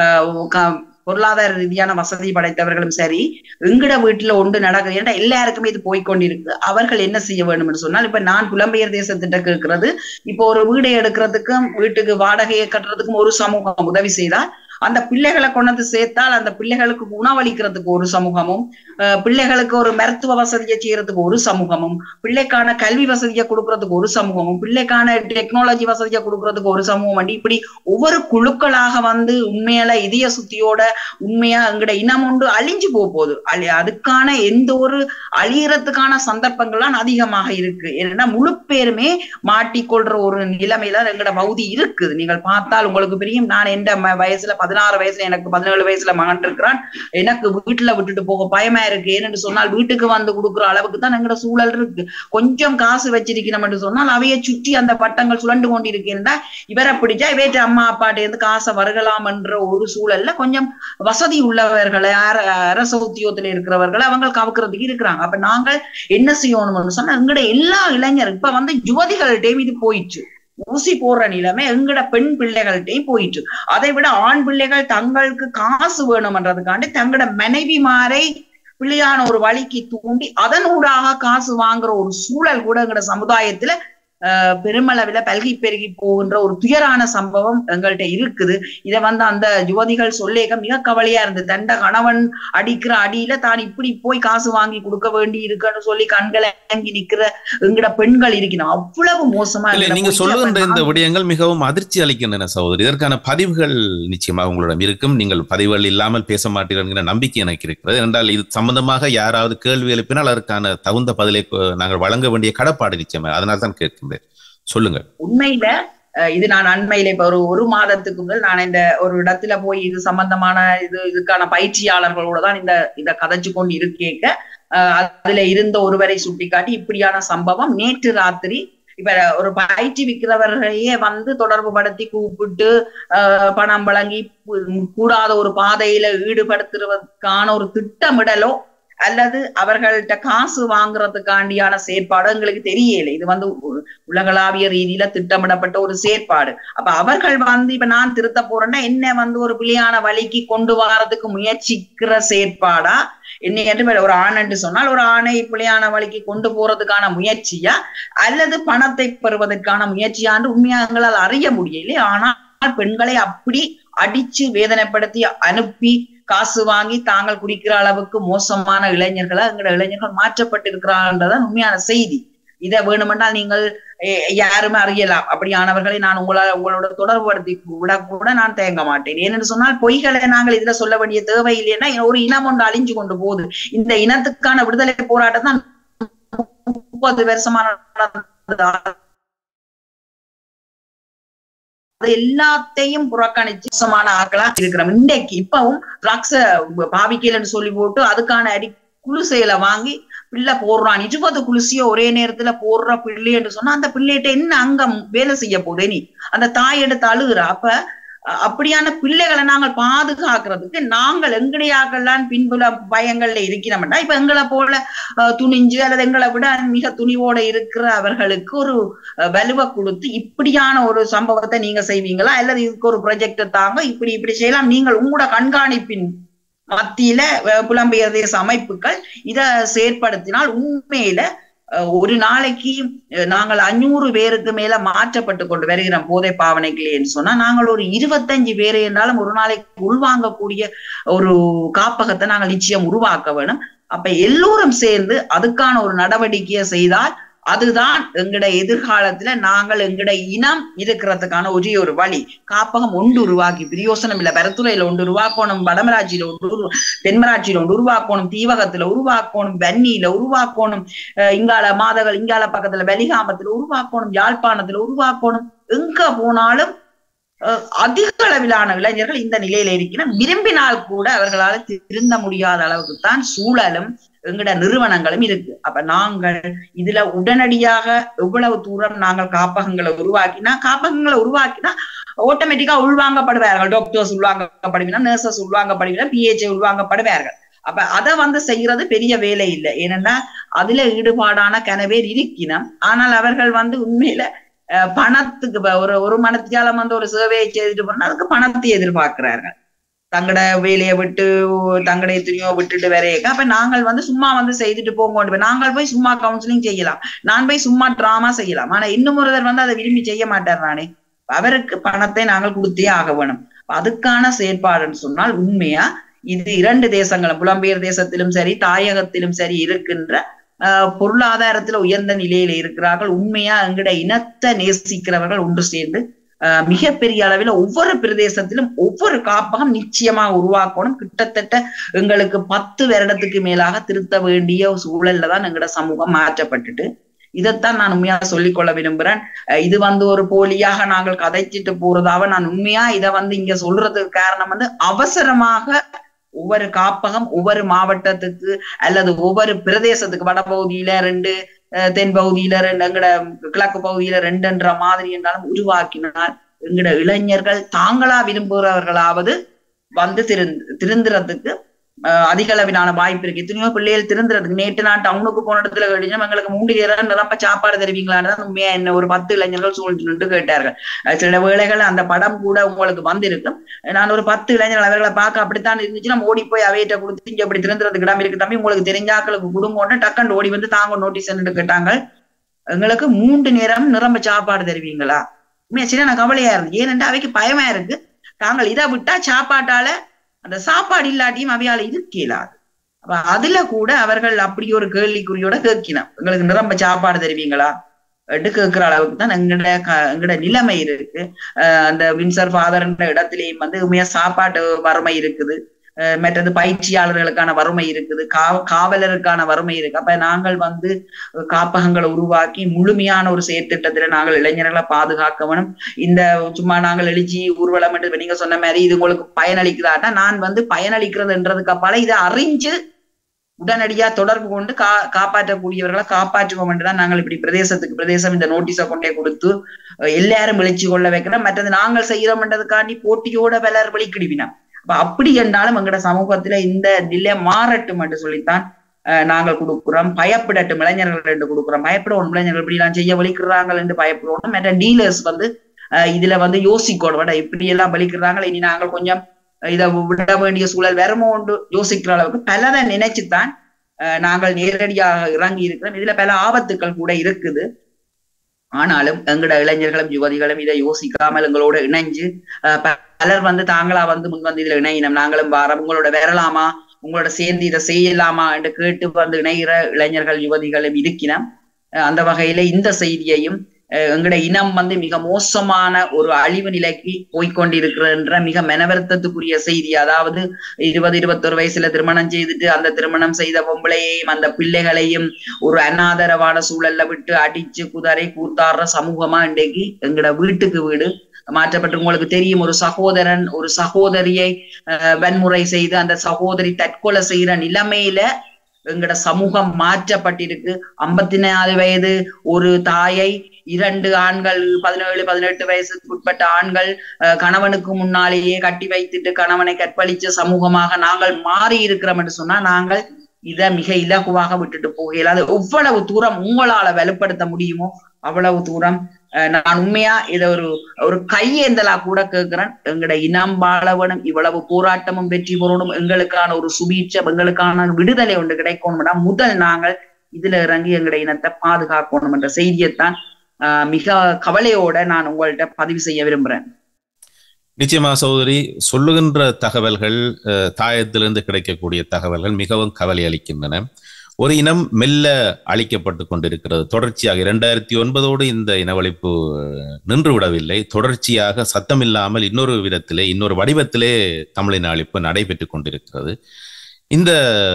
பொருளாதார ரீதியான வசதி படைத்தவர்களும் சரி, எங்கட வீட்டுல ஒன்று நடக்குது ஏன்னா எல்லாருக்குமே இது போய்கொண்டிருக்கு. அவர்கள் என்ன செய்ய வேண்டும் என்று சொன்னால், இப்ப நான் புலம்பெயர் தேசத்திட்ட கேட்கிறது, இப்போ ஒரு வீடை எடுக்கிறதுக்கும் வீட்டுக்கு வாடகையை கட்டுறதுக்கும் ஒரு சமூகம் உதவி செய்தால் அந்த பிள்ளைகளை கொண்டு சேர்த்தால் அந்த பிள்ளைகளுக்கு உணவளிக்கிறதுக்கு ஒரு சமூகமும், பிள்ளைகளுக்கு ஒரு மருத்துவ வசதியை செய்யறதுக்கு ஒரு சமூகமும், பிள்ளைக்கான கல்வி வசதியை கொடுக்கறதுக்கு ஒரு சமூகமும், பிள்ளைக்கான டெக்னாலஜி வசதியை கொடுக்கறதுக்கு ஒரு சமூகம், இப்படி ஒவ்வொரு குழுக்களாக உண்மையில இதய சுத்தியோட உண்மையா எங்கட இனம் ஒன்று அழிஞ்சு போகுது. அதுக்கான எந்த ஒரு அழியறதுக்கான சந்தர்ப்பங்கள்லாம் அதிகமாக இருக்கு. ஏன்னா முழு பேருமே மாட்டிக்கொள்ற ஒரு நிலைமையில எங்கட பகுதி இருக்குது. நீங்கள் பார்த்தால் உங்களுக்கு தெரியும். நான் எந்த வயசுல 16 வயசுல எனக்கு 17 வயசுல மகன் இருக்கிறான். எனக்கு வீட்டுல விட்டுட்டு போக பயமா இருக்கு. ஏன்னு சொன்னால் வீட்டுக்கு வந்து கொடுக்குற அளவுக்கு தான் எங்கட சூழல் இருக்கு. கொஞ்சம் காசு வச்சிருக்கணும் என்று சொன்னால் அவையை சுற்றி அந்த பட்டங்கள் சுழண்டு கொண்டிருக்கின்றா. இவரை பிடிச்சா இவற்றை அம்மா அப்பாட்ட இருந்து காசை வருகலாம் என்ற ஒரு சூழல்ல கொஞ்சம் வசதி உள்ளவர்களை அரச உத்தியோகத்துல இருக்கிறவர்களை அவங்க கவுக்கிறதுக்கு இருக்கிறாங்க. அப்ப நாங்கள் என்ன செய்யணும்னு சொன்னா எங்கட எல்லா இளைஞரும் இப்ப யுவதிகள்கிட்டையும் இது போயிடுச்சு. ஊசி போடுற நிலைமை எங்கட பெண் பிள்ளைகள்கிட்டையும் போயிட்டு, அதை விட ஆண் பிள்ளைகள் தங்களுக்கு காசு வேணும்ன்றதுக்காண்டி தங்கட மனைவிமாரை பிள்ளையான ஒரு வழிக்கு தூண்டி அதனூடாக காசு வாங்குற ஒரு சூழல் கூட எங்கட சமுதாயத்துல பெருமளவில பல்கி பெருகி போகின்ற ஒரு துயரான சம்பவம் எங்கள்கிட்ட இருக்குது. இதை அந்த யுவதிகள் சொல்லேக மிக கவலையா இருந்தது. தண்ட கணவன் அடிக்கிற அடியில தான் இப்படி போய் காசு வாங்கி கொடுக்க வேண்டி இருக்குன்னு சொல்லி கண்களை வாங்கி நிக்கிற எங்கட பெண்கள் இருக்கணும். அவ்வளவு மோசமா நீங்க சொல்லுகின்ற இந்த விடயங்கள் மிகவும் அதிர்ச்சி அளிக்கின்றன சகோதரி. இதற்கான பதிவுகள் நிச்சயமாக உங்களிடம் இருக்கும். நீங்கள் பதிவுகள் இல்லாமல் பேச மாட்டீர்கள் நம்பிக்கை எனக்கு இருக்கிறது. என்றால் இது சம்பந்தமாக யாராவது கேள்வி எழுப்பினால் அதற்கான தகுந்த பதிலை நாங்கள் வழங்க வேண்டிய கடப்பாடு நிச்சயமாக. அதனால தான் கேட்கிறேன். சொல்லுங்க. உண்மையில இது நான் அண்மையில இப்ப ஒரு மாதத்துக்கு முதல் நான் இந்த ஒரு இடத்துல போய் இது சம்பந்தமான இதுக்கான பயிற்சியாளர்களோட தான் இத கதைச்சு கொண்டு இருக்கேக்க அதுல இருந்த ஒருவரை சுட்டிக்காட்டி இப்படியான சம்பவம் நேற்று ராத்திரி இப்ப ஒரு பயிற்சி விற்கிறவர்களையே வந்து தொடர்பு படுத்தி கூப்பிட்டு பணம் வழங்கி கூடாத ஒரு பாதையில ஈடுபடுத்துவதற்கான ஒரு திட்டமிடலோ அல்லது அவர்கள்ட்ட காசு வாங்குறதுக்காண்டியான செயற்பாடு எங்களுக்கு தெரியல. இது வந்து உலகளாவிய ரீதியில திட்டமிடப்பட்ட ஒரு செயற்பாடு. அப்ப அவர்கள் வந்து இப்ப நான் திருத்த போறேன்னா என்ன வந்து ஒரு பிள்ளையான வழிக்கு கொண்டு வரதுக்கு முயற்சிக்கிற செயற்பாடா, என்ன ஒரு ஆண் என்று சொன்னால் ஒரு ஆணை பிள்ளையான வழிக்கு கொண்டு போறதுக்கான முயற்சியா அல்லது பணத்தை பெறுவதற்கான முயற்சியான்னு உண்மையா எங்களால் அறிய முடியல. ஆனால் பெண்களை அப்படி அடிச்சு வேதனைப்படுத்தி அனுப்பி காசு வாங்கி தாங்கள் குடிக்கிற அளவுக்கு மோசமான இளைஞர்களா எங்களோட இளைஞர்கள் மாற்றப்பட்டிருக்கிறான்றதான் உண்மையான செய்தி. இதை வேணுமென்றால் நீங்கள் யாருமே அறியலாம். அப்படியானவர்களை நான் உங்களோட தொடர்புபடுத்தி விட நான் தேங்க மாட்டேன். ஏனென்று சொன்னால் பொய்களை நாங்கள் இதுல சொல்ல வேண்டிய தேவை இல்லைன்னா ஒரு இனம் ஒன்று அழிஞ்சு கொண்டு போகுது. இந்த இனத்துக்கான விடுதலை போராட்டம் தான் 30 வருஷமான எல்லாத்தையும் புறக்கணிச்சு ஆக்களா இருக்கிறோம். இன்றைக்கு இப்பவும் ட்ரக்ஸ பாவிக்கலன்னு சொல்லி போட்டு அதுக்கான குளிசையில வாங்கி பிள்ளை போடுறான். 20 குளிசியோ ஒரே நேரத்துல போடுற பிள்ளை என்று சொன்னா அந்த பிள்ளைகிட்ட என்ன அங்க வேலை செய்ய போதே நீ அந்த தாய் எடுத்து அழுகுற. அப்ப அப்படியான பிள்ளைகளை நாங்கள் பாதுகாக்கிறதுக்கு நாங்கள் எங்கடையாக்கெல்லாம் பின்புல பயங்கள்ல இருக்கிறோம்டா. இப்ப எங்களை போல துணிஞ்சு அல்லது எங்களை விட மிக துணிவோட இருக்கிற அவர்களுக்கு ஒரு வலுவை கொடுத்து இப்படியான ஒரு சம்பவத்தை நீங்க செய்வீங்களா அல்லது இதுக்கு ஒரு ப்ரொஜெக்ட் தாங்க இப்படி செய்யலாம். நீங்கள் உங்களோட கண்காணிப்பின் மத்தியில புலம்பெயர் தேச அமைப்புகள் இதை செயற்படுத்தினால் உண்மையில ஒரு நாளைக்கு நாங்கள் 500 பேருக்கு மேல மாற்றப்பட்டு கொண்டு வருகிறோம் போதை பாவனைகளேன்னு சொன்னா நாங்கள் ஒரு 25 பேரை என்றாலும் ஒரு நாளைக்கு உள்வாங்கக்கூடிய ஒரு காப்பகத்தை நாங்கள் நிச்சயம் உருவாக்க வேணும். அப்ப எல்லோரும் சேர்ந்து அதுக்கான ஒரு நடவடிக்கையை செய்தால் அதுதான் எங்கட எதிர்காலத்துல நாங்கள் எங்கட இனம் இருக்கிறதுக்கான ஒரே ஒரு வழி. காப்பகம் ஒன்று உருவாக்கி பிரயோசனம் இல்ல. பெரத்துறையில ஒன்று உருவாக்கணும், வடமராட்சியில ஒன்று, தென்மராட்சியில ஒன்று உருவாக்கணும், தீவகத்துல உருவாக்கணும், வன்னியில உருவாக்கணும், இங்கால மாதகள் இங்கால பக்கத்துல வெலிகாமத்துல உருவாக்கணும், யாழ்ப்பாணத்துல உருவாக்கணும். எங்க போனாலும் அதிக அளவிலான இளைஞர்கள் இந்த நிலையில இருக்கிற விரும்பினால் கூட அவர்களால் திருந்த முடியாத அளவுக்கு தான் சூழலும் எங்கட நிறுவனங்களும் இருக்கு. அப்ப நாங்கள் இதுல உடனடியாக எவ்வளவு தூரம் நாங்கள் காப்பகங்களை உருவாக்கினா ஆட்டோமேட்டிக்கா உள்வாங்கப்படுவார்கள். டாக்டர்ஸ் உள்வாங்கப்படுவீங்க, நர்சஸ் உள்வாங்கப்படுவீங்க, பிஹெச்ஐ உள்வாங்கப்படுவார்கள். அப்ப அதை வந்து செய்யறது பெரிய வேலை இல்லை. ஏனென்னா அதுல ஈடுபாடான கனவேர் இருக்கினம். ஆனால் அவர்கள் வந்து உண்மையில பணத்துக்கு ஒரு மனத்தியாலம் வந்து ஒரு சேவையை செய்துட்டு போனா அதுக்கு பணத்தை எதிர்பார்க்கிறார்கள். தங்கட வேலையை விட்டு தங்கட எத்தனையோ விட்டுட்டு வரையக்க. அப்ப நாங்கள் வந்து சும்மா வந்து செய்துட்டு போங்க. நாங்கள் போய் சும்மா கவுன்சிலிங் செய்யலாம், நான் போய் சும்மா டிராமா செய்யலாம். ஆனா இன்னும் ஒருவர் வந்து அதை விரும்பி செய்ய மாட்டார். நானே அவருக்கு பணத்தை நாங்கள் கொடுத்தே ஆக வேணும். அதுக்கான செயற்பாடுன்னு சொன்னால் உண்மையா இது 2 தேசங்களும் புலம்பெயர் தேசத்திலும் சரி தாயகத்திலும் சரி இருக்கின்ற பொருளாதாரத்துல உயர்ந்த நிலையில இருக்கிறார்கள். உண்மையா எங்கட இனத்தை நேசிக்கிறவர்கள் ஒன்று சேர்ந்து மிகப்பெரிய அளவில் ஒவ்வொரு பிரதேசத்திலும் ஒவ்வொரு காப்பகம் நிச்சயமாக உருவாக்கணும். கிட்டத்தட்ட எங்களுக்கு 10 வருடத்துக்கு மேலாக திருத்த வேண்டிய சூழல்ல தான் எங்கட சமூகம் மாற்றப்பட்டுட்டு. இதைத்தான் நான் உண்மையா சொல்லிக்கொள்ள விரும்புறேன். இது வந்து ஒரு போலியாக நாங்கள் கதைச்சிட்டு போறதாவ நான் உண்மையா இதை வந்து இங்க சொல்றதுக்கு காரணம் வந்து அவசரமாக ஒவ்வொரு காப்பகம் ஒவ்வொரு மாவட்டத்துக்கு அல்லது ஒவ்வொரு பிரதேசத்துக்கு வடபகுதியில 2 தென் பகுதியில 2 எங்கட கிழக்கு பகுதியில 2 மாதிரி என்றாலும் உருவாக்கினால் எங்கட இளைஞர்கள் தாங்களா விரும்புகிறவர்களாவது வந்து திருந்துறதுக்கு அதிக அளவிலான வாய்ப்பு இருக்கு. எத்தனையோ பிள்ளைகள் திருந்துறதுக்கு நேற்று நான் டவுனுக்கு போன இடத்துல கேட்டீங்கன்னா எங்களுக்கு 3 நேரம் நிரம்ப சாப்பாடு தருவீங்களான்னு தான் உண்மையா என்ன ஒரு 10 இளைஞர்கள் சூழ்நிட்டு கேட்டார்கள். சில வேளைகள் அந்த படம் கூட உங்களுக்கு வந்திருக்கும். நான் ஒரு 10 இளைஞர்கள் அவர்களை பார்க்க அப்படித்தான் இருந்துச்சுன்னா ஓடி போய் அவையிட்ட கொடுத்து இங்க அப்படி திருந்துறதுக்கு இடம் இருக்கு தம்பி உங்களுக்கு தெரிஞ்சாக்களுக்கு குடும்பம்னு டக்குன்னு ஓடி வந்து தாங்க நோட்டீஸ் கேட்டாங்க. எங்களுக்கு 3 நேரம் நிரம்ப சாப்பாடு தருவீங்களா? உண்மையா சின்ன கவலையா இருக்கு. ஏனென்றா அவைக்கு பயமா இருக்கு. தாங்கள் இதை விட்டா சாப்பாட்டால அந்த சாப்பாடு இல்லாட்டியும் அவையால இருக்கலாது. அப்ப அதுல கூட அவர்கள் அப்படி ஒரு கேள்விக்குறியோட கேட்கணும், எங்களுக்கு நிரம்ப சாப்பாடு தருவீங்களா எட்டு கேட்கிற அளவுக்கு தான் எங்கட நிலைமை இருக்கு. அந்த வின்சர் ஃபாதர்ன்ற இடத்துலயும் வந்து உண்மையா சாப்பாட்டு வறுமை இருக்குது. மற்றது பயிற்சியாளர்களுக்கான வறுமை இருக்குது, காவலருக்கான வறுமை இருக்கு. அப்ப நாங்கள் வந்து காப்பகங்களை உருவாக்கி முழுமையான ஒரு செயற்திட்டத்துல நாங்கள் இளைஞர்களை பாதுகாக்க வேணும். இந்த சும்மா நாங்கள் எழுச்சி ஊர்வலம் என்று நீங்க சொன்ன மாதிரி இது உங்களுக்கு பயனளிக்குதாட்டா, நான் வந்து பயனளிக்கிறதுன்றதுக்கு அப்பால இதை அறிஞ்சு உடனடியா தொடர்பு கொண்டு காப்பாற்றக்கூடியவர்களை காப்பாற்றுவோம் என்றுதான் நாங்கள் இப்படி பிரதேசம் இந்த நோட்டீஸை கொண்டே கொடுத்து எல்லாரும் எழுச்சி கொள்ள வைக்கிறோம். மற்றது நாங்கள் செய்யறோம்ன்றதுக்காண்டி போட்டியோட பலர் வெளிக்கிடுவினோம். அப்ப அப்படி என்றாலும் எங்கட சமூகத்துல இந்த நிலை மாறட்டும் என்று சொல்லித்தான் நாங்கள் கொடுக்குறோம். பயப்படட்டும் இளைஞர்கள் என்று கொடுக்குறோம். பயப்படணும் இளைஞர்கள் இப்படி எல்லாம் செய்ய வலிக்கிறாங்க என்று பயப்படணும். மற்ற டீலர்ஸ் வந்து இதுல வந்து யோசிக்கணும், இப்படி எல்லாம் வலிக்கிறாங்க, இனி நாங்கள் கொஞ்சம் இதை விட வேண்டிய சூழல் வருமோ என்று யோசிக்கிற அளவுக்கு பலதை நினைச்சுத்தான் நாங்கள் நேரடியாக இறங்கி இருக்கிறோம். இதுல பல ஆபத்துக்கள் கூட இருக்குது. ஆனாலும் எங்கட இளைஞர்களும் யுவதிகளும் இதை யோசிக்காமல் எங்களோட இணைஞ்சு பலர் வந்து தாங்களா வந்து முன் வந்து இதுல இணையினம், நாங்களும் வாரம் உங்களோட வரலாமா, உங்களோட சேர்ந்து இதை செய்யலாமா என்று கேட்டு வந்து இணைகிற இளைஞர்கள் யுவதிகளும் இருக்கிறோம். அந்த வகையில இந்த செய்தியையும் எங்கட இனம் வந்து மிக மோசமான ஒரு அழிவு நிலைக்கு போய்கொண்டிருக்கிற மிக மனவருத்தத்துக்குரிய செய்தி. அதாவது 20-21 வயசுல திருமணம் செய்துட்டு அந்த திருமணம் செய்த பொம்பளையையும் அந்த பிள்ளைகளையும் ஒரு அநாதரவான சூழல்ல விட்டு அடிச்சு குதரை கூத்தாடுற சமூகமா இன்றைக்கு எங்கட வீட்டுக்கு வீடு மாற்றப்பட்டு. உங்களுக்கு தெரியும், ஒரு சகோதரன் ஒரு சகோதரியை வன்முறை செய்து அந்த சகோதரி தற்கொலை செய்யற நிலைமையில எங்கட சமூகம் மாற்றப்பட்டிருக்கு. 54 வயது ஒரு தாயை 2 ஆண்கள் 17-18 வயசுக்கு உட்பட்ட ஆண்கள் கணவனுக்கு முன்னாலேயே கட்டி வைத்துட்டு கணவனை கற்பழிச்ச சமூகமாக நாங்கள் மாறி இருக்கிறோம் என்று சொன்னா நாங்கள் இதை மிக இலகுவாக விட்டுட்டு போகல. அது எவ்வளவு தூரம் உங்களால வலுப்படுத்த முடியுமோ அவ்வளவு தூரம் நான் உண்மையா இதை ஒரு கையேந்தலா கூட கேட்கிறேன். எங்கட இனம் வாழவனும், இவ்வளவு போராட்டமும் வெற்றி பெறணும், எங்களுக்கான ஒரு சுபீட்சம், எங்களுக்கான விடுதலை ஒன்று கிடைக்கணும்னா முதல் நாங்கள் இதுல இறங்கி எங்கட இனத்தை பாதுகாக்கணும் என்ற செய்தியைத்தான் மிக கவலையோட நான் உங்கள்கிட்ட பதிவு செய்ய விரும்புறேன். நிச்சயமா சகோதரி, சொல்லுகின்ற தகவல்கள், தாயத்திலிருந்து கிடைக்கக்கூடிய தகவல்கள் மிகவும் கவலை அளிக்கின்றன. ஒரு இனம் மெல்ல அழிக்கப்பட்டு கொண்டிருக்கிறது. தொடர்ச்சியாக 2009 இந்த இனவழிப்பு நின்று விடவில்லை. தொடர்ச்சியாக சத்தமில்லாமல் இன்னொரு விதத்திலே இன்னொரு வடிவத்திலே தமிழின அழிப்பு நடைபெற்று கொண்டிருக்கிறது. இந்த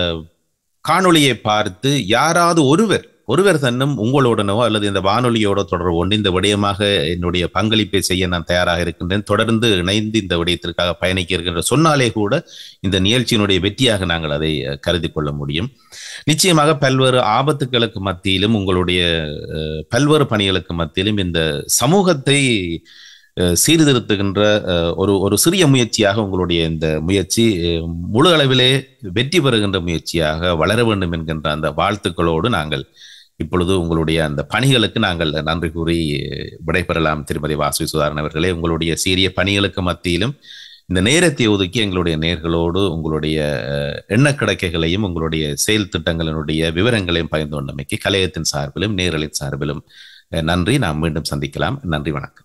காணொளியை பார்த்து யாராவது ஒருவர் தன்னும் உங்களோடனோ அல்லது இந்த வானொலியோட தொடர்பு கொண்டு இந்த விடயமாக என்னுடைய பங்களிப்பை செய்ய நான் தயாராக இருக்கின்றேன், தொடர்ந்து இணைந்து இந்த விடயத்திற்காக பயணிக்க இருக்கின்ற சொன்னாலே கூட இந்த நிகழ்ச்சியினுடைய வெற்றியாக நாங்கள் அதை கருதி கொள்ள முடியும். நிச்சயமாக பல்வேறு ஆபத்துக்களுக்கு மத்தியிலும் உங்களுடைய பல்வேறு பணிகளுக்கு மத்தியிலும் இந்த சமூகத்தை சீர்திருத்துகின்ற ஒரு சிறிய முயற்சியாக உங்களுடைய இந்த முயற்சி முழு அளவிலே வெற்றி பெறுகின்ற முயற்சியாக வளர வேண்டும் என்கின்ற அந்த வாழ்த்துக்களோடு நாங்கள் இப்பொழுது உங்களுடைய அந்த பணிகளுக்கு நாங்கள் நன்றி கூறி விடைபெறலாம். திருமதி வாசுகி சுதாகரன் அவர்களே, உங்களுடைய சீரிய பணிகளுக்கு மத்தியிலும் இந்த நேரத்தை ஒதுக்கி எங்களுடைய நேர்களோடு உங்களுடைய எண்ணக்கிடக்கைகளையும் உங்களுடைய செயல் திட்டங்களினுடைய விவரங்களையும் பகிர்ந்து கொண்டமைக்கு கலையத்தின் சார்பிலும் நேரலின் சார்பிலும் நன்றி. நாம் மீண்டும் சந்திக்கலாம். நன்றி, வணக்கம்.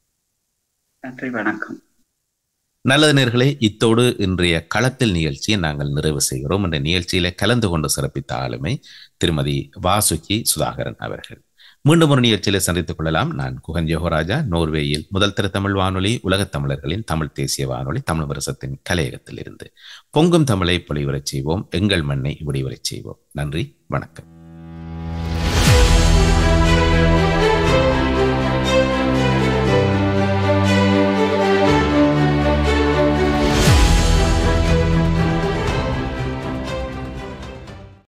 நன்றி, வணக்கம். நல்லது நேர்களே, இத்தோடு இன்றைய களத்தில் நிகழ்ச்சியை நாங்கள் நிறைவு செய்கிறோம். இந்த நிகழ்ச்சியில கலந்து கொண்டு சிறப்பித்த ஆளுமை திருமதி வாசுகி சுதாகரன் அவர்கள். மீண்டும் ஒரு நிகழ்ச்சியில சந்தித்துக் கொள்ளலாம். நான் குகன் யோகராஜா, நோர்வேயில் முதல் தர தமிழ் வானொலி, உலகத் தமிழர்களின் தமிழ் தேசிய வானொலி தமிழ் முரசத்தின் கலையகத்தில் இருந்து பொங்கும் தமிழை பொலிவுறச் செய்வோம், எங்கள் மண்ணை விடிவுறச் செய்வோம். நன்றி, வணக்கம்.